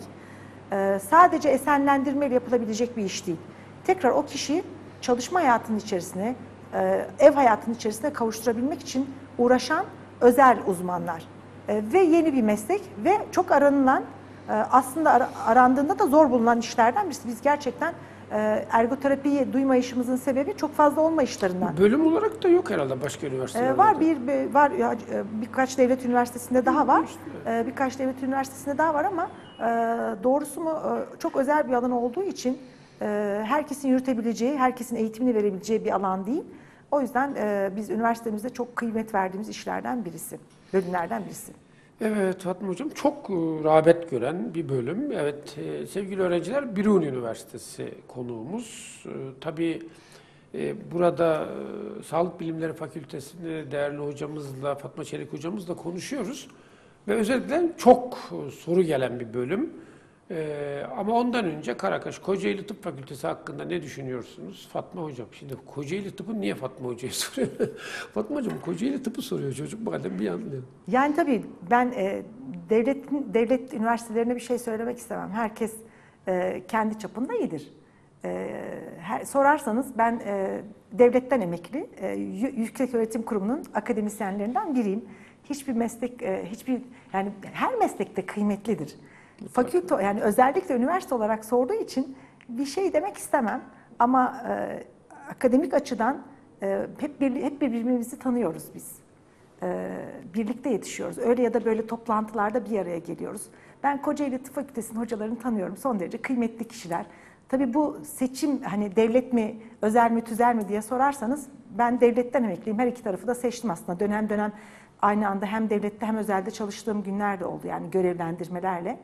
sadece esenlendirmeyle yapılabilecek bir iş değil. Tekrar o kişiyi çalışma hayatının içerisine, ev hayatının içerisine kavuşturabilmek için uğraşan özel uzmanlar. Ve yeni bir meslek ve çok aranılan, aslında arandığında da zor bulunan işlerden birisi. Biz gerçekten ergoterapiyi duymayışımızın sebebi çok fazla olmayışlarından. Bölüm olarak da yok herhalde başka üniversitelerde. Var bir var birkaç devlet üniversitesinde daha var. Birkaç devlet üniversitesinde daha var ama doğrusu mu çok özel bir alan olduğu için herkesin yürütebileceği, herkesin eğitimini verebileceği bir alan değil. O yüzden biz üniversitemizde çok kıymet verdiğimiz işlerden birisi, bölümlerden birisi. Evet Fatma Hocam, çok rağbet gören bir bölüm. Evet sevgili öğrenciler, Biruni Üniversitesi konuğumuz. Tabii burada Sağlık Bilimleri Fakültesi'nde değerli hocamızla, Fatma Çelik hocamızla konuşuyoruz. Ve özellikle çok soru gelen bir bölüm. Ee, ama ondan önce Karakaş Kocaeli Tıp Fakültesi hakkında ne düşünüyorsunuz? Fatma Hocam, şimdi Kocaeli Tıp'ı niye Fatma Hoca'ya soruyor? Fatma Hocam Kocaeli Tıp'ı soruyor çocuk, madem bir anlayalım. Yani tabii ben e, devletin, devlet üniversitelerine bir şey söylemek istemem. Herkes e, kendi çapında iyidir. E, her, sorarsanız ben e, devletten emekli, e, Yüksek Öğretim Kurumu'nun akademisyenlerinden biriyim. Hiçbir meslek, e, hiçbir yani her meslekte kıymetlidir. Fakülte, yani özellikle üniversite olarak sorduğu için bir şey demek istemem ama e, akademik açıdan e, hep, bir, hep birbirimizi tanıyoruz biz. E, birlikte yetişiyoruz. Öyle ya da böyle toplantılarda bir araya geliyoruz. Ben Kocaeli Tıp Fakültesi'nin hocalarını tanıyorum. Son derece kıymetli kişiler. Tabii bu seçim hani devlet mi, özel mi, tüzel mi diye sorarsanız ben devletten emekliyim. Her iki tarafı da seçtim aslında. Dönem dönem aynı anda hem devlette hem özelde çalıştığım günler de oldu, yani görevlendirmelerle.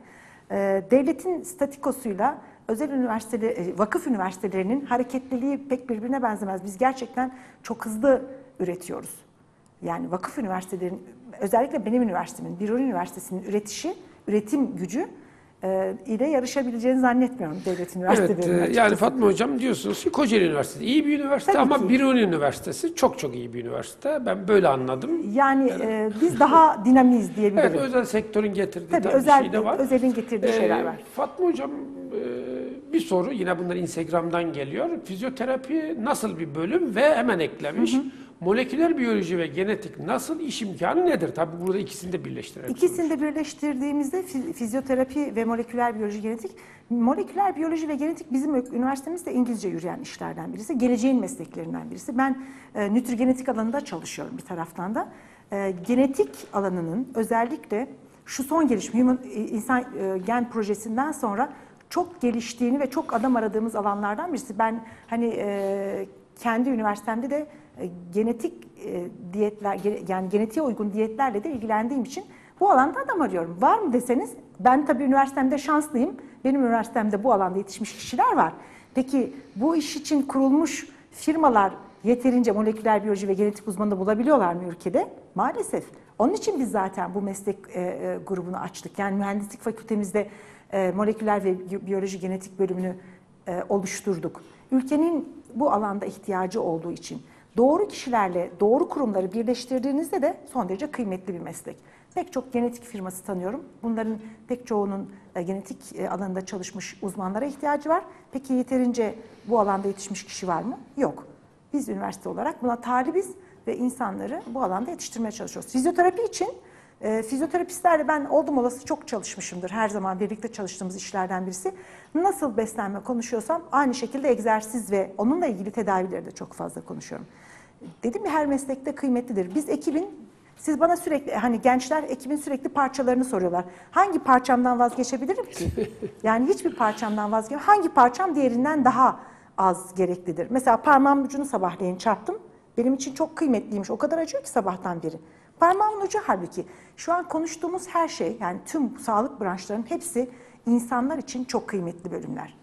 Devletin statikosuyla özel üniversiteleri, vakıf üniversitelerinin hareketliliği pek birbirine benzemez. Biz gerçekten çok hızlı üretiyoruz. Yani vakıf üniversitelerinin, özellikle benim üniversitemin, Biruni Üniversitesi'nin üretişi, üretim gücü e, ile yarışabileceğini zannetmiyorum devlet üniversitelerinin. Evet, yani Fatma Hocam diyorsunuz ki Kocaeli Üniversitesi iyi bir üniversite. Tabii ama ki. Biruni Üniversitesi çok çok iyi bir üniversite. Ben böyle anladım. Yani, yani. E, biz daha dinamiyiz diyebilirim. Evet, özel sektörün getirdiği tabii, tabii özel, bir şey de var. Özelin getirdiği ee, şeyler var. Fatma Hocam e, bir soru, yine bunlar Instagram'dan geliyor. Fizyoterapi nasıl bir bölüm ve hemen eklemiş. Hı hı. Moleküler biyoloji ve genetik nasıl, iş imkanı nedir? Tabii burada ikisini de birleştirelim. İkisini de birleştirdiğimizde fizyoterapi ve moleküler biyoloji, genetik. Moleküler biyoloji ve genetik bizim üniversitemizde İngilizce yürüyen işlerden birisi. Geleceğin mesleklerinden birisi. Ben e, nütrigenetik alanında çalışıyorum bir taraftan da. E, genetik alanının özellikle şu son gelişme, Human, insan e, gen projesinden sonra çok geliştiğini ve çok adam aradığımız alanlardan birisi. Ben hani e, kendi üniversitemde de genetik e, diyetler, yani genetiğe uygun diyetlerle de ilgilendiğim için bu alanda adam arıyorum. Var mı deseniz, ben tabii üniversitemde şanslıyım. Benim üniversitemde bu alanda yetişmiş kişiler var. Peki bu iş için kurulmuş firmalar yeterince moleküler biyoloji ve genetik uzmanı bulabiliyorlar mı ülkede? Maalesef. Onun için biz zaten bu meslek e, e, grubunu açtık. Yani mühendislik fakültemizde e, moleküler ve biyoloji genetik bölümünü e, oluşturduk. Ülkenin bu alanda ihtiyacı olduğu için. Doğru kişilerle doğru kurumları birleştirdiğinizde de son derece kıymetli bir meslek. Pek çok genetik firması tanıyorum. Bunların pek çoğunun genetik alanında çalışmış uzmanlara ihtiyacı var. Peki yeterince bu alanda yetişmiş kişi var mı? Yok. Biz üniversite olarak buna talibiz ve insanları bu alanda yetiştirmeye çalışıyoruz. Fizyoterapi için e, fizyoterapistlerle ben oldum olası çok çalışmışımdır. Her zaman birlikte çalıştığımız işlerden birisi. Nasıl beslenme konuşuyorsam aynı şekilde egzersiz ve onunla ilgili tedavileri de çok fazla konuşuyorum. Dedim ya, her meslekte kıymetlidir. Biz ekibin, siz bana sürekli, hani gençler ekibin sürekli parçalarını soruyorlar. Hangi parçamdan vazgeçebilirim ki? Yani hiçbir parçamdan vazgeçemem. Hangi parçam diğerinden daha az gereklidir? Mesela parmağımın ucunu sabahleyin çarptım. Benim için çok kıymetliymiş. O kadar acıyor ki sabahtan beri. Parmağımın ucu halbuki. Şu an konuştuğumuz her şey, yani tüm sağlık branşlarının hepsi insanlar için çok kıymetli bölümler.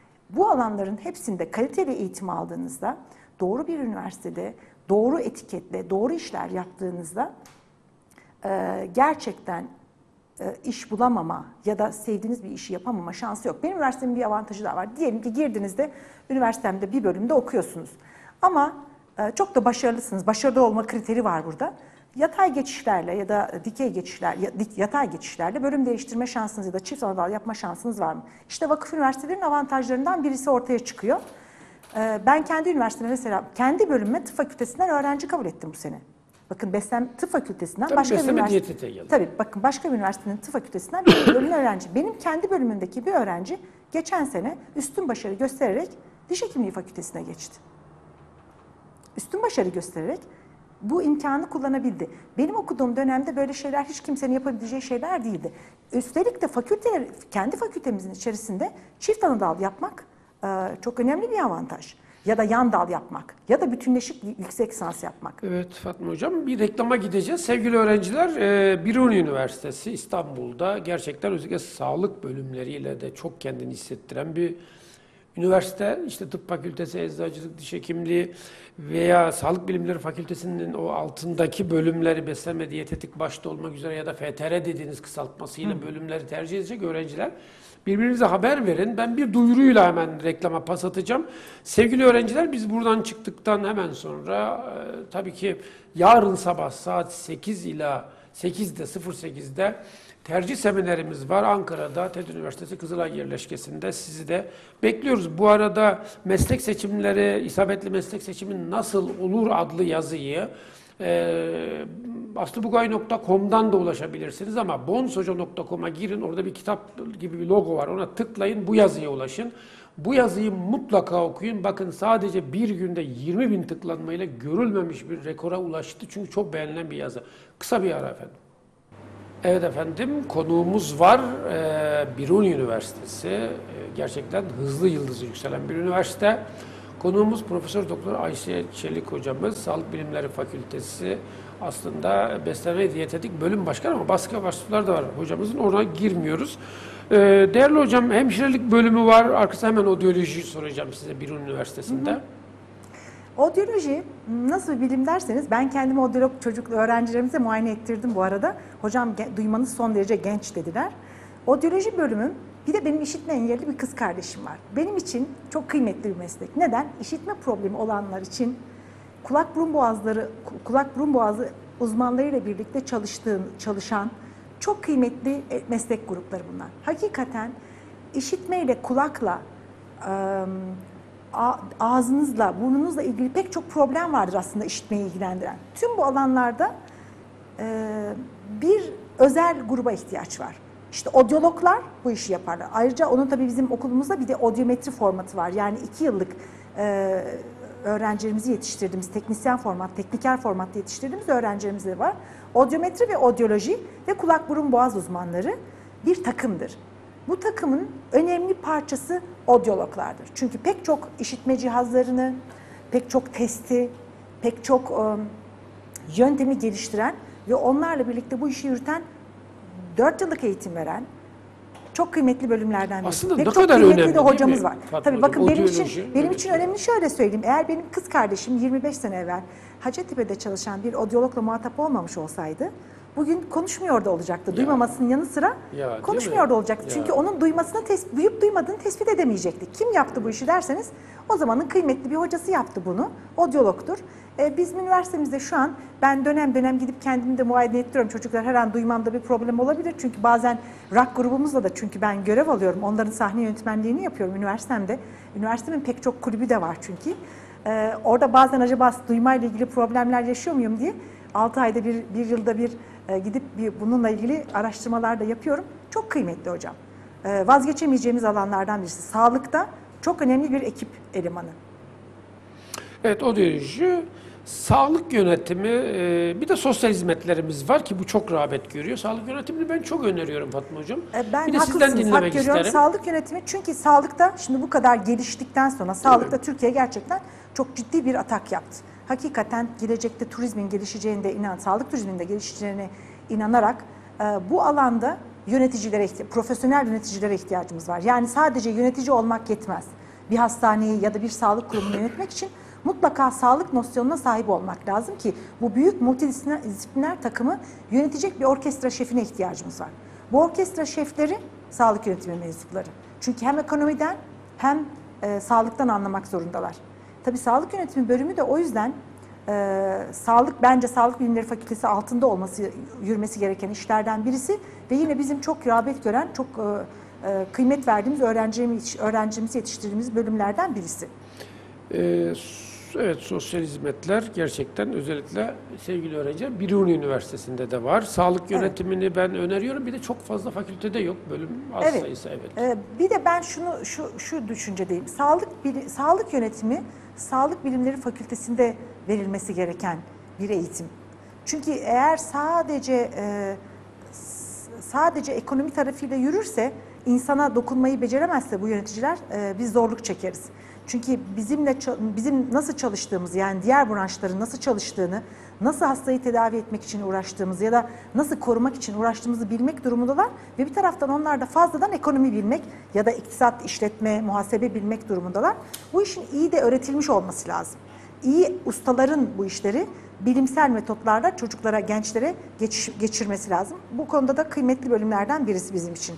Bu alanların hepsinde kaliteli eğitim aldığınızda, doğru bir üniversitede, doğru etiketle, doğru işler yaptığınızda e, gerçekten e, iş bulamama ya da sevdiğiniz bir işi yapamama şansı yok. Benim üniversitemin bir avantajı daha var. Diyelim ki girdiğinizde üniversitemde bir bölümde okuyorsunuz. Ama e, çok da başarılısınız. Başarılı olma kriteri var burada. yatay geçişlerle ya da dikey geçişler, yatay geçişlerle bölüm değiştirme şansınız ya da çift anadal yapma şansınız var mı? İşte vakıf üniversitelerinin avantajlarından birisi ortaya çıkıyor. Ben kendi üniversiteme mesela, kendi bölümüme tıp fakültesinden öğrenci kabul ettim bu sene. Bakın beslenme tıp fakültesinden Tabii başka bir besleme üniversite. diyetete geldi. Tabii bakın başka bir üniversitenin tıp fakültesinden bir bölümün öğrenci. Benim kendi bölümündeki bir öğrenci geçen sene üstün başarı göstererek diş hekimliği fakültesine geçti. Üstün başarı göstererek bu imkanı kullanabildi. Benim okuduğum dönemde böyle şeyler hiç kimsenin yapabileceği şeyler değildi. Üstelik de fakülte, kendi fakültemizin içerisinde çift anadal yapmak e, çok önemli bir avantaj. Ya da yan dal yapmak ya da bütünleşik yüksek lisans yapmak. Evet Fatma Hocam, bir reklama gideceğiz. Sevgili öğrenciler, e, Biruni Üniversitesi İstanbul'da gerçekten özellikle sağlık bölümleriyle de çok kendini hissettiren bir üniversite. İşte tıp fakültesi, eczacılık, diş hekimliği veya sağlık bilimleri fakültesinin o altındaki bölümleri, beslenme, diyetetik başta olmak üzere ya da F T R dediğiniz kısaltmasıyla Hı. bölümleri tercih edecek öğrenciler birbirinize haber verin. Ben bir duyuruyla hemen reklama pas atacağım. Sevgili öğrenciler, biz buradan çıktıktan hemen sonra e, tabii ki yarın sabah saat sekiz ila sekizde sıfır sekizde tercih seminerimiz var Ankara'da TED Üniversitesi Kızılay Yerleşkesi'nde. Sizi de bekliyoruz. Bu arada meslek seçimleri, isabetli meslek seçimi nasıl olur adlı yazıyı e, aslubugay nokta com'dan da ulaşabilirsiniz ama bonshoca nokta com'a girin. Orada bir kitap gibi bir logo var. Ona tıklayın. Bu yazıya ulaşın. Bu yazıyı mutlaka okuyun. Bakın sadece bir günde yirmi bin tıklanmayla görülmemiş bir rekora ulaştı. Çünkü çok beğenilen bir yazı. Kısa bir ara efendim. Evet efendim, konuğumuz var. Ee, Biruni Üniversitesi. Ee, gerçekten hızlı yıldızı yükselen bir üniversite. Konuğumuz Profesör Doktor Ayşe Çelik hocamız. Sağlık Bilimleri Fakültesi aslında beslenme diyetetik bölüm başkanı ama başka vasıflar da var hocamızın. Ona girmiyoruz. Ee, değerli hocam, hemşirelik bölümü var. Arkasından hemen odyoloji soracağım size Biruni Üniversitesi'nde. Hı hı. Odyoloji nasıl bir bilim derseniz, ben kendimi odyolog çocuk öğrencilerimize muayene ettirdim bu arada. Hocam duymanız son derece genç dediler. Odyoloji bölümüm, bir de benim işitme engelli bir kız kardeşim var. Benim için çok kıymetli bir meslek. Neden? İşitme problemi olanlar için kulak burun boğazları, kulak burun boğazı uzmanlarıyla birlikte çalıştığım, çalışan çok kıymetli meslek grupları bunlar. Hakikaten işitmeyle, kulakla, ağzınızla, burnunuzla ilgili pek çok problem vardır aslında işitmeyi ilgilendiren. Tüm bu alanlarda bir özel gruba ihtiyaç var. İşte odyologlar bu işi yaparlar. Ayrıca onun tabii bizim okulumuzda bir de odyometri formatı var. Yani iki yıllık e, öğrencilerimizi yetiştirdiğimiz teknisyen format, tekniker formatta yetiştirdiğimiz öğrencilerimiz de var. Odyometri ve odyoloji ve kulak burun boğaz uzmanları bir takımdır. Bu takımın önemli parçası odyologlardır. Çünkü pek çok işitme cihazlarını, pek çok testi, pek çok e, yöntemi geliştiren ve onlarla birlikte bu işi yürüten, dört yıllık eğitim veren çok kıymetli bölümlerden biri. Aslında pek ne çok kadar kıymetli önemli de hocamız var. Fatma Tabii hocam, bakın benim odyoloji, için benim evet. için önemli şöyle söyleyeyim. Eğer benim kız kardeşim yirmi beş sene evvel Hacettepe'de çalışan bir odyologla muhatap olmamış olsaydı bugün konuşmuyor da olacaktı. Ya. Duymamasının yanı sıra ya, konuşmuyor da olacaktı. Ya. Çünkü onun duymasını, tes- duyup duymadığını tespit edemeyecektik. Kim yaptı bu işi derseniz, o zamanın kıymetli bir hocası yaptı bunu. Odyologtur. Ee, bizim üniversitemizde şu an ben dönem dönem gidip kendimi de muayene ettiriyorum. Çocuklar her an duymamda bir problem olabilir. Çünkü bazen rock grubumuzla da, çünkü ben görev alıyorum. Onların sahne yönetmenliğini yapıyorum üniversitemde. Üniversitemin pek çok kulübü de var çünkü. Ee, orada bazen acaba duymayla ilgili problemler yaşıyor muyum diye altı ayda bir, bir yılda bir e, gidip bir, bununla ilgili araştırmalar da yapıyorum. Çok kıymetli hocam. Ee, vazgeçemeyeceğimiz alanlardan birisi. Sağlıkta çok önemli bir ekip elemanı. Evet, odyoloji, sağlık yönetimi, bir de sosyal hizmetlerimiz var ki bu çok rağbet görüyor. Sağlık yönetimini ben çok öneriyorum Fatma Hocam. Ben bir de sizden dinlemek hak isterim. Sağlık yönetimi, çünkü sağlıkta şimdi bu kadar geliştikten sonra sağlıkta evet. Türkiye gerçekten çok ciddi bir atak yaptı. Hakikaten gelecekte turizmin gelişeceğine de inan, sağlık turizminin de gelişeceğine inanarak bu alanda yöneticilere, profesyonel yöneticilere ihtiyacımız var. Yani sadece yönetici olmak yetmez. Bir hastaneyi ya da bir sağlık kurumunu yönetmek için mutlaka sağlık nosyonuna sahip olmak lazım ki bu büyük multidisipliner takımı yönetecek bir orkestra şefine ihtiyacımız var. Bu orkestra şefleri sağlık yönetimi mensupları. Çünkü hem ekonomiden hem e, sağlıktan anlamak zorundalar. Tabii sağlık yönetimi bölümü de o yüzden e, sağlık bence Sağlık Bilimleri Fakültesi altında olması, yürümesi gereken işlerden birisi ve yine bizim çok rağbet gören, çok e, e, kıymet verdiğimiz öğrencimiz, öğrencimizi yetiştirdiğimiz bölümlerden birisi. Ee, evet, sosyal hizmetler gerçekten özellikle sevgili öğrenciler Biruni Üniversitesi'nde de var. Sağlık yönetimini evet. ben öneriyorum. Bir de çok fazla fakültede yok. Bölüm az evet. sayısı evet. Ee, bir de ben şunu şu şu düşüncedeyim. Sağlık bili, sağlık yönetimi Sağlık Bilimleri Fakültesi'nde verilmesi gereken bir eğitim. Çünkü eğer sadece e, sadece ekonomi tarafıyla yürürse, insana dokunmayı beceremezse bu yöneticiler e, biz zorluk çekeriz. Çünkü bizimle bizim nasıl çalıştığımızı, yani diğer branşların nasıl çalıştığını, nasıl hastayı tedavi etmek için uğraştığımızı ya da nasıl korumak için uğraştığımızı bilmek durumundalar ve bir taraftan onlar da fazladan ekonomi bilmek ya da iktisat, işletme, muhasebe bilmek durumundalar. Bu işin iyi de öğretilmiş olması lazım. İyi ustaların bu işleri bilimsel metotlarla çocuklara, gençlere geçiş, geçirmesi lazım. Bu konuda da kıymetli bölümlerden birisi bizim için.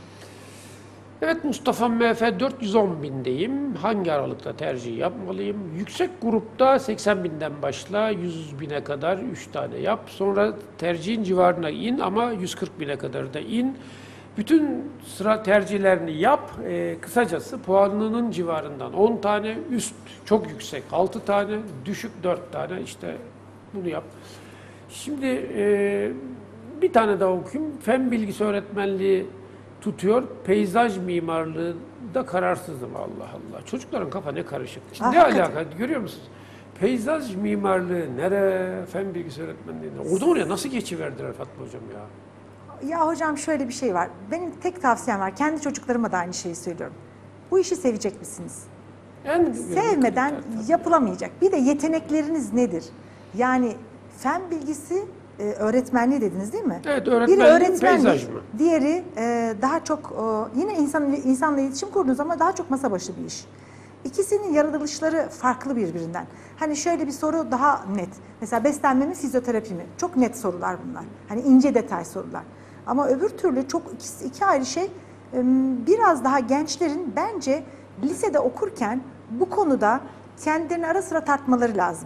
Evet Mustafa M F dört yüz on bindeyim. Hangi aralıkta tercih yapmalıyım? Yüksek grupta seksen binden başla, yüz bine kadar üç tane yap. Sonra tercihin civarına in ama yüz kırk bine kadar da in. Bütün sıra tercihlerini yap. Ee, kısacası puanının civarından on tane, üst çok yüksek altı tane, düşük dört tane, işte bunu yap. Şimdi e, bir tane daha okuyayım. Fen bilgisi öğretmenliği tutuyor. Peyzaj mimarlığı da kararsızım. Allah Allah. Çocukların kafa ne karışık. Şimdi ah, ne alaka görüyor musunuz? Peyzaj mimarlığı nere? Fen bilgisi öğretmenliği nere? Orada oraya nasıl geçiverdiler Fatma Hocam ya? Ya hocam şöyle bir şey var. Benim tek tavsiyem var. Kendi çocuklarıma da aynı şeyi söylüyorum. Bu işi sevecek misiniz? En Sevmeden yapılamayacak. Bir de yetenekleriniz nedir? Yani fen bilgisi e, öğretmenliği dediniz değil mi? Evet, Biri öğretmenlik, peyzaj mı? Diğeri e, daha çok e, yine insan insanla iletişim kurdunuz ama daha çok masa başı bir iş. İkisinin yaratılışları farklı birbirinden. Hani şöyle bir soru daha net. Mesela beslenme mi, fizyoterapi mi? Çok net sorular bunlar. Hani ince detay sorular. Ama öbür türlü çok iki, iki ayrı şey. Biraz daha gençlerin bence lisede okurken bu konuda kendilerini ara sıra tartmaları lazım.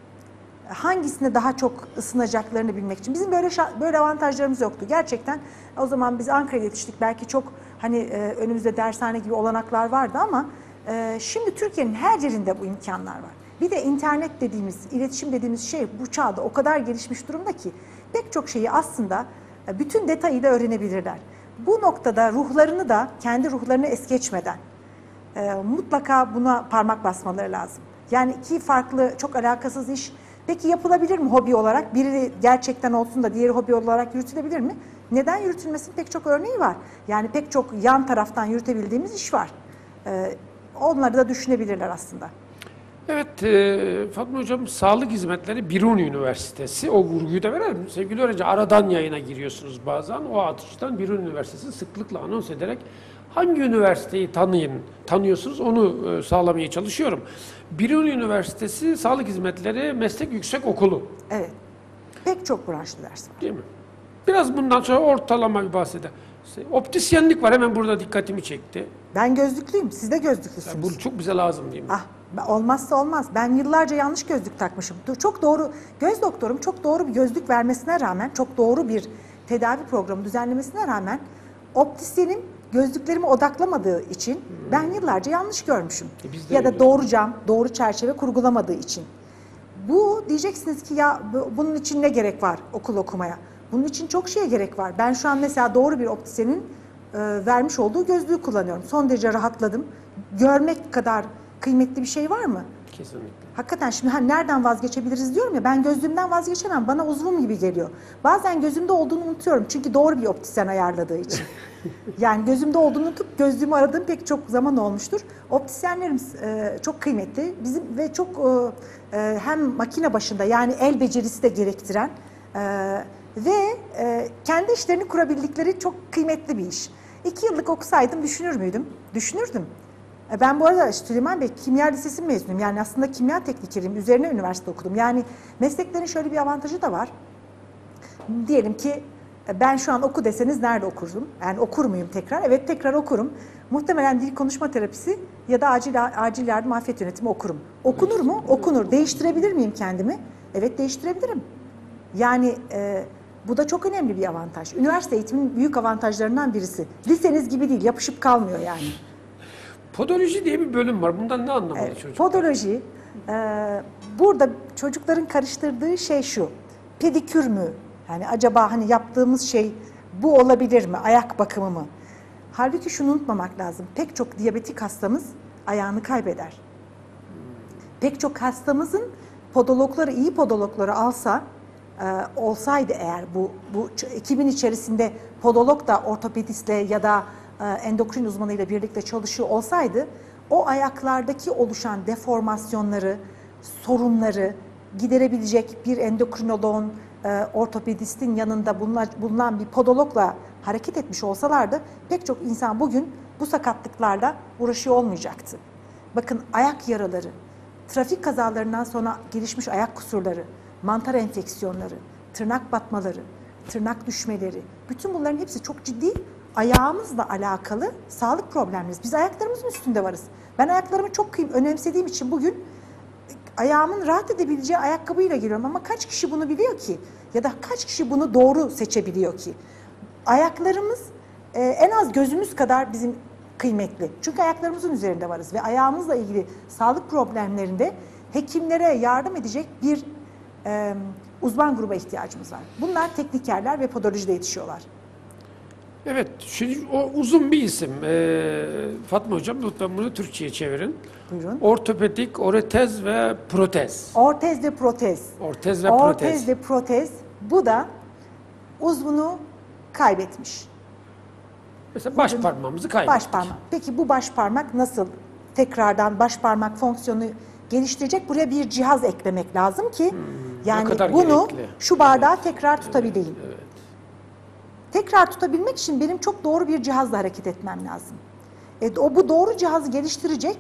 Hangisine daha çok ısınacaklarını bilmek için. Bizim böyle böyle avantajlarımız yoktu. Gerçekten o zaman biz Ankara'ya yetiştik. Belki çok hani önümüzde dershane gibi olanaklar vardı ama şimdi Türkiye'nin her yerinde bu imkanlar var. Bir de internet dediğimiz, iletişim dediğimiz şey bu çağda o kadar gelişmiş durumda ki pek çok şeyi aslında bütün detayıyla öğrenebilirler. Bu noktada ruhlarını da kendi ruhlarını es geçmeden e, mutlaka buna parmak basmaları lazım. Yani iki farklı çok alakasız iş. Peki yapılabilir mi hobi olarak? Biri gerçekten olsun da diğeri hobi olarak yürütülebilir mi? Neden yürütülmesinin pek çok örneği var. Yani pek çok yan taraftan yürütebildiğimiz iş var. E, onları da düşünebilirler aslında. Evet e, Fatma Hocam, Sağlık Hizmetleri Biruni Üniversitesi, o vurguyu da verelim. Sevgili öğrenci, aradan yayına giriyorsunuz bazen. O atıştan Biruni Üniversitesi sıklıkla anons ederek hangi üniversiteyi tanıyın, tanıyorsunuz onu e, sağlamaya çalışıyorum. Biruni Üniversitesi Sağlık Hizmetleri Meslek Yüksekokulu. Evet. Pek çok branşlı ders var. Değil mi? Biraz bundan sonra ortalama bir bahsedelim. Optisyenlik var, hemen burada dikkatimi çekti. Ben gözlüklüyüm, siz de gözlüklüsünüz. Ya bu çok bize lazım değil mi? Ah, olmazsa olmaz. Ben yıllarca yanlış gözlük takmışım. Çok doğru, göz doktorum çok doğru bir gözlük vermesine rağmen, çok doğru bir tedavi programı düzenlemesine rağmen optisyenim gözlüklerime odaklamadığı için hmm. ben yıllarca yanlış görmüşüm. E ya da doğru cam, doğru çerçeve kurgulamadığı için. Bu diyeceksiniz ki ya bunun için ne gerek var okul okumaya? Bunun için çok şeye gerek var. Ben şu an mesela doğru bir optisyenin e, vermiş olduğu gözlüğü kullanıyorum. Son derece rahatladım. Görmek kadar kıymetli bir şey var mı? Kesinlikle. Hakikaten şimdi hani nereden vazgeçebiliriz diyorum ya, ben gözlüğümden vazgeçemem. Bana uzvum gibi geliyor. Bazen gözümde olduğunu unutuyorum. Çünkü doğru bir optisyen ayarladığı için. Yani gözümde olduğunu unutup gözlüğümü aradığım pek çok zaman olmuştur. Optisyenlerimiz e, çok kıymetli. Bizim ve çok e, e, hem makine başında, yani el becerisi de gerektiren e, ve e, kendi işlerini kurabildikleri çok kıymetli bir iş. İki yıllık okusaydım düşünür müydüm? Düşünürdüm. Ben bu arada Süleyman Bey kimya lisesi mezunuyum. Yani aslında kimya teknikeriyim. Üzerine üniversite okudum. Yani mesleklerin şöyle bir avantajı da var. Diyelim ki ben şu an oku deseniz nerede okurum? Yani okur muyum tekrar? Evet, tekrar okurum. Muhtemelen dil konuşma terapisi ya da acil acil yardım afet yönetimi okurum. Okunur mu? Okunur. Değiştirebilir miyim kendimi? Evet, değiştirebilirim. Yani e, bu da çok önemli bir avantaj. Üniversite eğitiminin büyük avantajlarından birisi. Liseniz gibi değil, yapışıp kalmıyor yani. Podoloji diye bir bölüm var. Bundan ne anlamalı Evet, çocuklar? podoloji, e, burada çocukların karıştırdığı şey şu. Pedikür mü? Yani acaba hani yaptığımız şey bu olabilir mi? Ayak bakımı mı? Halbuki şunu unutmamak lazım. Pek çok diyabetik hastamız ayağını kaybeder. Pek çok hastamızın podologları, iyi podologları alsa, e, olsaydı eğer bu, bu ekibin içerisinde podolog da ortopedistle ya da e, endokrin uzmanıyla birlikte çalışıyor olsaydı, o ayaklardaki oluşan deformasyonları, sorunları giderebilecek bir endokrinoloğun, e, ortopedistin yanında bulunan, bulunan bir podologla hareket etmiş olsalardı, pek çok insan bugün bu sakatlıklarla uğraşıyor olmayacaktı. Bakın, ayak yaraları, trafik kazalarından sonra gelişmiş ayak kusurları, mantar enfeksiyonları, tırnak batmaları, tırnak düşmeleri, bütün bunların hepsi çok ciddi ayağımızla alakalı sağlık problemleriz. Biz ayaklarımızın üstünde varız. Ben ayaklarımı çok kıyım, önemsediğim için bugün ayağımın rahat edebileceği ayakkabıyla geliyorum, ama kaç kişi bunu biliyor ki? Ya da kaç kişi bunu doğru seçebiliyor ki? Ayaklarımız e, en az gözümüz kadar bizim kıymetli. Çünkü ayaklarımızın üzerinde varız ve ayağımızla ilgili sağlık problemlerinde hekimlere yardım edecek bir e, uzman gruba ihtiyacımız var. Bunlar teknikerler ve podolojide yetişiyorlar. Evet, şimdi o uzun bir isim. Ee, Fatma Hocam, lütfen bunu Türkçe'ye çevirin. Buyurun. Ortopedik, ortez ve protez. Ortez ve protez. Ortez ve Ortez protez. ve protez. Bu da uzvunu kaybetmiş. Mesela baş parmağımızı kaybettik. Baş parmak. Peki bu baş parmak nasıl tekrardan baş parmak fonksiyonu geliştirecek? Buraya bir cihaz eklemek lazım ki Hmm, yani kadar bunu gerekli. şu bardağı Evet, tekrar tutabileyim. Evet, evet. Tekrar tutabilmek için benim çok doğru bir cihazla hareket etmem lazım. E, o bu doğru cihazı geliştirecek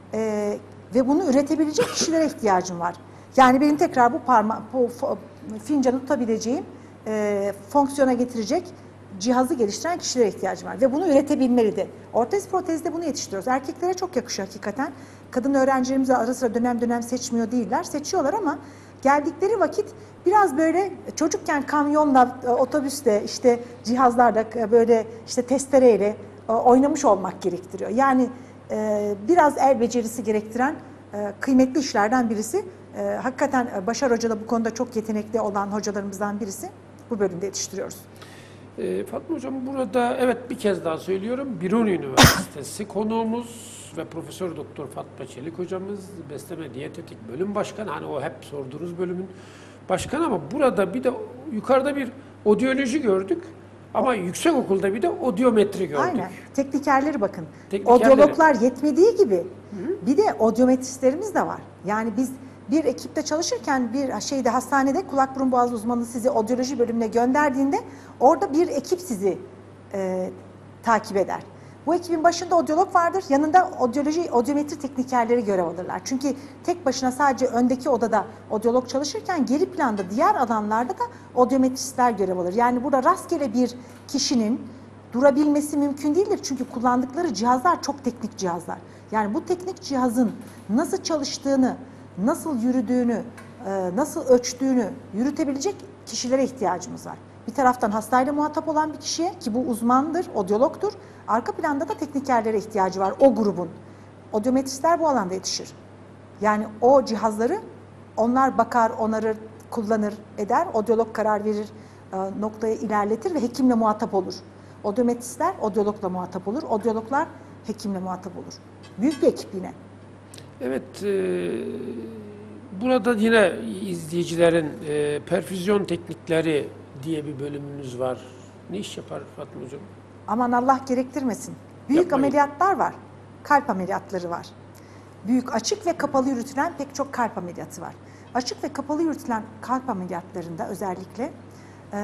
e, ve bunu üretebilecek kişilere ihtiyacım var. Yani benim tekrar bu parma bu fincanı tutabileceğim, e, fonksiyona getirecek cihazı geliştiren kişilere ihtiyacım var ve bunu üretebilmeli de. Ortez protezde bunu yetiştiriyoruz. Erkeklere çok yakışıyor hakikaten. Kadın öğrencilerimiz de ara sıra dönem dönem seçmiyor değiller. Seçiyorlar ama geldikleri vakit biraz böyle çocukken kamyonla, otobüste, işte cihazlarla, böyle işte testereyle oynamış olmak gerektiriyor. Yani biraz el becerisi gerektiren kıymetli işlerden birisi. Hakikaten Başar Hoca da bu konuda çok yetenekli olan hocalarımızdan birisi. Bu bölümde yetiştiriyoruz. Ee, Fatma Hocam, burada evet bir kez daha söylüyorum. Biruni Üniversitesi konuğumuz ve Profesör Doktor Fatma Çelik hocamız, Besleme Diyetetik Bölüm Başkanı. Hani o hep sorduğunuz bölümün başkanı, ama burada bir de yukarıda bir odyoloji gördük. Ama yüksek okulda bir de odyometri gördük. Aynen. Teknikerleri bakın. Teknikerleri. Odyologlar yetmediği gibi Hı-hı. bir de odyometristlerimiz de var. Yani biz bir ekipte çalışırken bir şeyde hastanede kulak burun boğaz uzmanı sizi odyoloji bölümüne gönderdiğinde orada bir ekip sizi e, takip eder. Bu ekibin başında odyolog vardır, yanında odyoloji, odyometri teknikerleri görev alırlar. Çünkü tek başına sadece öndeki odada odyolog çalışırken geri planda diğer alanlarda da odyometristler görev alır. Yani burada rastgele bir kişinin durabilmesi mümkün değildir. Çünkü kullandıkları cihazlar çok teknik cihazlar. Yani bu teknik cihazın nasıl çalıştığını, nasıl yürüdüğünü, nasıl ölçtüğünü yürütebilecek kişilere ihtiyacımız var. Bir taraftan hastayla muhatap olan bir kişiye, ki bu uzmandır, odyologtur. Arka planda da teknikerlere ihtiyacı var o grubun. Odyometristler bu alanda yetişir. Yani o cihazları onlar bakar, onarır, kullanır, eder. Odyolog karar verir, noktayı ilerletir ve hekimle muhatap olur. Odyometristler odyologla muhatap olur. Odyologlar hekimle muhatap olur. Büyük bir ekip yine. Evet, e, burada yine izleyicilerin e, perfüzyon teknikleri diye bir bölümünüz var. Ne iş yapar Fatma Hocam? Aman Allah gerektirmesin. Büyük Yapmayın. ameliyatlar var. Kalp ameliyatları var. Büyük açık ve kapalı yürütülen pek çok kalp ameliyatı var. Açık ve kapalı yürütülen kalp ameliyatlarında özellikle e,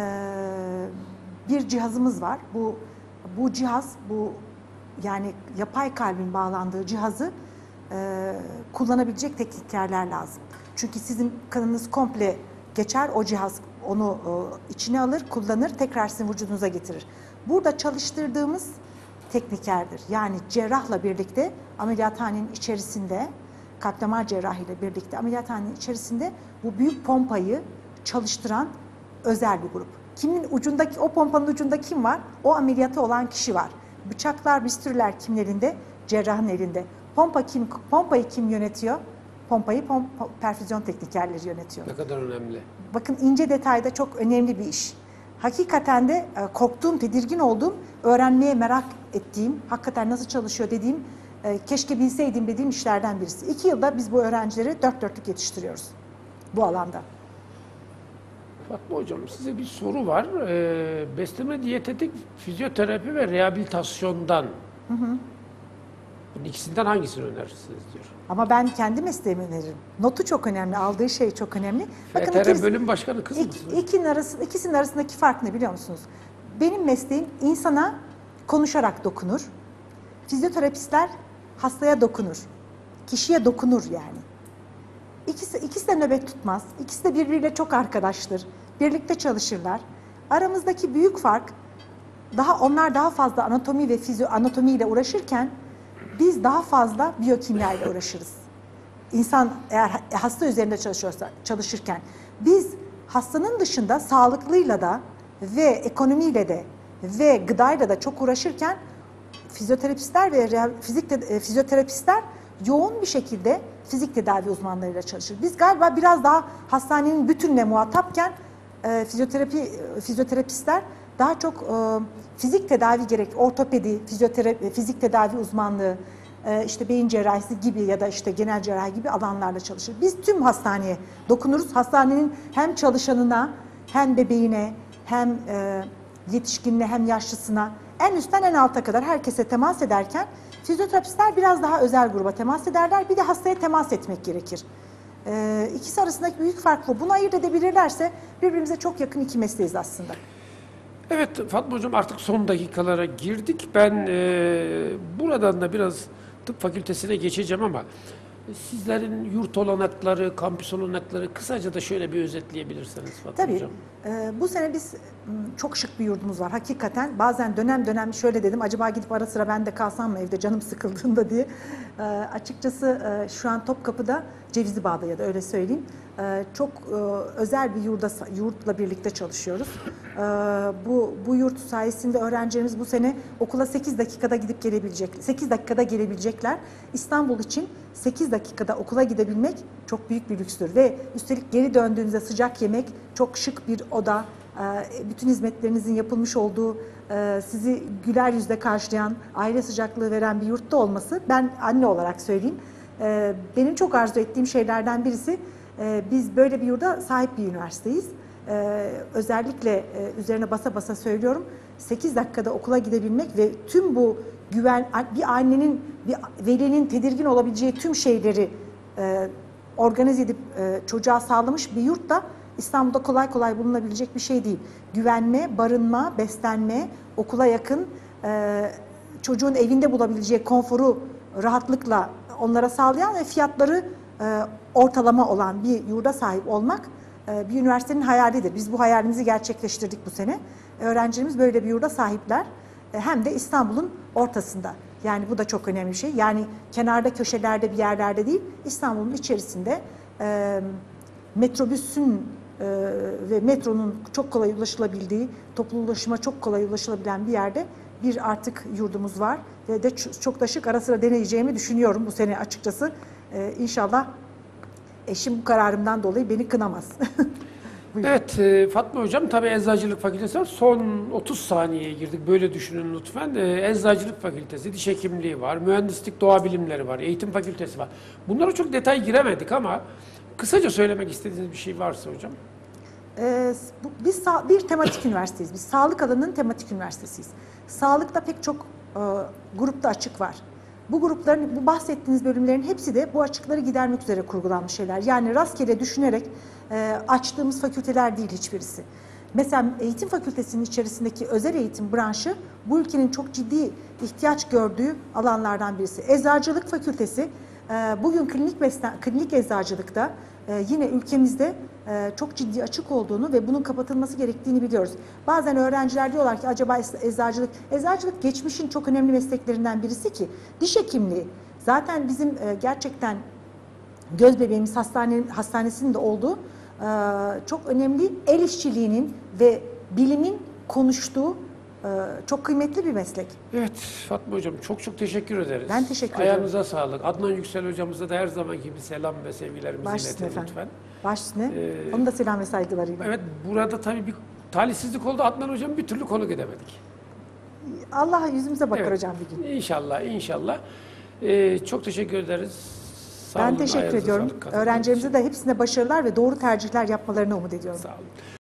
bir cihazımız var. Bu bu cihaz, bu yani yapay kalbin bağlandığı cihazı e, kullanabilecek teknikerler lazım. Çünkü sizin kanınız komple geçer, o cihaz onu e, içine alır, kullanır, tekrar sizin vücudunuza getirir. Burada çalıştırdığımız teknikerdir. Yani cerrahla birlikte ameliyathanenin içerisinde kalp damar cerrahi ile birlikte ameliyathanenin içerisinde bu büyük pompayı çalıştıran özel bir grup. Kimin ucundaki, o pompanın ucunda kim var? O ameliyatı olan kişi var. Bıçaklar, bistürler kimin elinde? Cerrahın elinde. Pompa kim? Pompayı kim yönetiyor? Pompayı pomp, perfüzyon teknikerleri yönetiyor. Ne kadar önemli. Bakın ince detayda çok önemli bir iş. Hakikaten de e, korktuğum, tedirgin olduğum, öğrenmeye merak ettiğim, hakikaten nasıl çalışıyor dediğim, e, keşke bilseydim dediğim işlerden birisi. İki yılda biz bu öğrencileri dört dörtlük yetiştiriyoruz bu alanda. Fatma Hocam, size bir soru var. Ee, besleme, diyetetik, fizyoterapi ve rehabilitasyondan hı hı. bunun ikisinden hangisini önerirsiniz diyor. Ama ben kendi mesleğimi öneririm. Notu çok önemli, aldığı şey çok önemli. Bakın F T R bölüm başkanı kız mısınız? İki, ikinin, arası, ikisinin arasındaki fark ne biliyor musunuz? Benim mesleğim insana konuşarak dokunur. Fizyoterapistler hastaya dokunur. Kişiye dokunur yani. İkisi, ikisi de nöbet tutmaz. İkisi de birbiriyle çok arkadaştır. Birlikte çalışırlar. Aramızdaki büyük fark, daha onlar daha fazla anatomi ve fizyo anatomiyle uğraşırken biz daha fazla biyokimya ile uğraşırız. İnsan eğer hasta üzerinde çalışıyorsa, çalışırken biz hastanın dışında sağlıklıyla da ve ekonomiyle de ve gıdayla da çok uğraşırken fizyoterapistler ve fizik te, fizyoterapistler yoğun bir şekilde fizik tedavi uzmanlarıyla çalışır. Biz galiba biraz daha hastanenin bütününe muhatapken e, fizyoterapi fizyoterapistler daha çok e, fizik tedavi gerek, ortopedi, fizyoterapi, fizik tedavi uzmanlığı, e, işte beyin cerrahisi gibi ya da işte genel cerrahi gibi alanlarla çalışır. Biz tüm hastaneye dokunuruz. Hastanenin hem çalışanına, hem bebeğine, hem e, yetişkinine, hem yaşlısına, en üstten en alta kadar herkese temas ederken fizyoterapistler biraz daha özel gruba temas ederler. Bir de hastaya temas etmek gerekir. E, ikisi arasındaki büyük fark bu. Bunu ayırt edebilirlerse birbirimize çok yakın iki mesleğiz aslında. Evet Fatma Hocam, artık son dakikalara girdik. Ben e, buradan da biraz tıp fakültesine geçeceğim ama sizlerin yurt olanakları, kampüs olanakları kısaca da şöyle bir özetleyebilirseniz Fatma Tabii, Hocam. e, bu sene biz m, çok şık bir yurdumuz var hakikaten. Bazen dönem dönem şöyle dedim, acaba gidip ara sıra ben de kalsam mı evde canım sıkıldığında diye. E, açıkçası e, şu an Topkapı'da, Cevizli Bağ'da ya da öyle söyleyeyim. E, çok e, özel bir yurda, yurtla birlikte çalışıyoruz. E, bu, bu yurt sayesinde öğrencilerimiz bu sene okula sekiz dakikada gidip gelebilecek, sekiz dakikada gelebilecekler. İstanbul için sekiz dakikada okula gidebilmek çok büyük bir lükstür ve üstelik geri döndüğünüzde sıcak yemek, çok şık bir oda, bütün hizmetlerinizin yapılmış olduğu, sizi güler yüzle karşılayan, aile sıcaklığı veren bir yurtta olması, ben anne olarak söyleyeyim, benim çok arzu ettiğim şeylerden birisi. Biz böyle bir yurda sahip bir üniversiteyiz. Özellikle üzerine basa basa söylüyorum, sekiz dakikada okula gidebilmek ve tüm bu güven, bir annenin, bir velinin tedirgin olabileceği tüm şeyleri organize edip çocuğa sağlamış bir yurt da İstanbul'da kolay kolay bulunabilecek bir şey değil. Güvenme, barınma, beslenme, okula yakın, çocuğun evinde bulabileceği konforu rahatlıkla onlara sağlayan ve fiyatları ortalama olan bir yurda sahip olmak bir üniversitenin hayalidir. Biz bu hayalimizi gerçekleştirdik bu sene. Öğrencilerimiz böyle bir yurda sahipler. Hem de İstanbul'un ortasında. Yani bu da çok önemli bir şey. Yani kenarda, köşelerde bir yerlerde değil, İstanbul'un içerisinde e, metrobüsün e, ve metronun çok kolay ulaşılabildiği, toplu ulaşıma çok kolay ulaşılabilen bir yerde bir artık yurdumuz var. Ve de çok da şık, ara sıra deneyeceğimi düşünüyorum bu sene açıkçası. E, İnşallah eşim bu kararımdan dolayı beni kınamaz. Evet e, Fatma Hocam, tabii Eczacılık Fakültesi var. Son otuz saniyeye girdik. Böyle düşünün lütfen. E, Eczacılık Fakültesi, Diş Hekimliği var, Mühendislik Doğa Bilimleri var, Eğitim Fakültesi var. Bunlara çok detay giremedik ama kısaca söylemek istediğiniz bir şey varsa hocam. Ee, bu, biz bir tematik üniversiteyiz. Biz sağlık alanının tematik üniversitesiyiz. Sağlıkta pek çok e, grupta açık var. Bu grupların, bu bahsettiğiniz bölümlerin hepsi de bu açıkları gidermek üzere kurgulanmış şeyler. Yani rastgele düşünerek e, açtığımız fakülteler değil hiçbirisi. Mesela eğitim fakültesinin içerisindeki özel eğitim branşı bu ülkenin çok ciddi ihtiyaç gördüğü alanlardan birisi. Eczacılık fakültesi e, bugün klinik beslen, klinik eczacılıkta e, yine ülkemizde e, çok ciddi açık olduğunu ve bunun kapatılması gerektiğini biliyoruz. Bazen öğrenciler diyorlar ki acaba eczacılık, eczacılık geçmişin çok önemli mesleklerinden birisi ki diş hekimliği zaten bizim e, gerçekten göz bebeğimiz hastane, hastanesinin de olduğu e, çok önemli el işçiliğinin ve bilimin konuştuğu e, çok kıymetli bir meslek. Evet Fatma Hocam çok çok teşekkür ederiz. Ben teşekkür ederim. Ayağınıza sağlık. Adnan Yüksel Hocamıza da her zaman gibi selam ve sevgilerimizi Baş üstüne iletin efendim. lütfen. Baş üstüne. Ee, Onun da selam ve saygılarıyla. Evet burada tabii bir talihsizlik oldu. Adnan Hocam bir türlü konuk edemedik. Allah yüzümüze bakar Evet. hocam bir gün. İnşallah inşallah. Ee, çok teşekkür ederiz. Sağ Ben olun, teşekkür ayağınıza ediyorum. sağlık, katıldığınız Öğrencilerimize için. de hepsine başarılar ve doğru tercihler yapmalarını umut ediyorum. Sağ olun.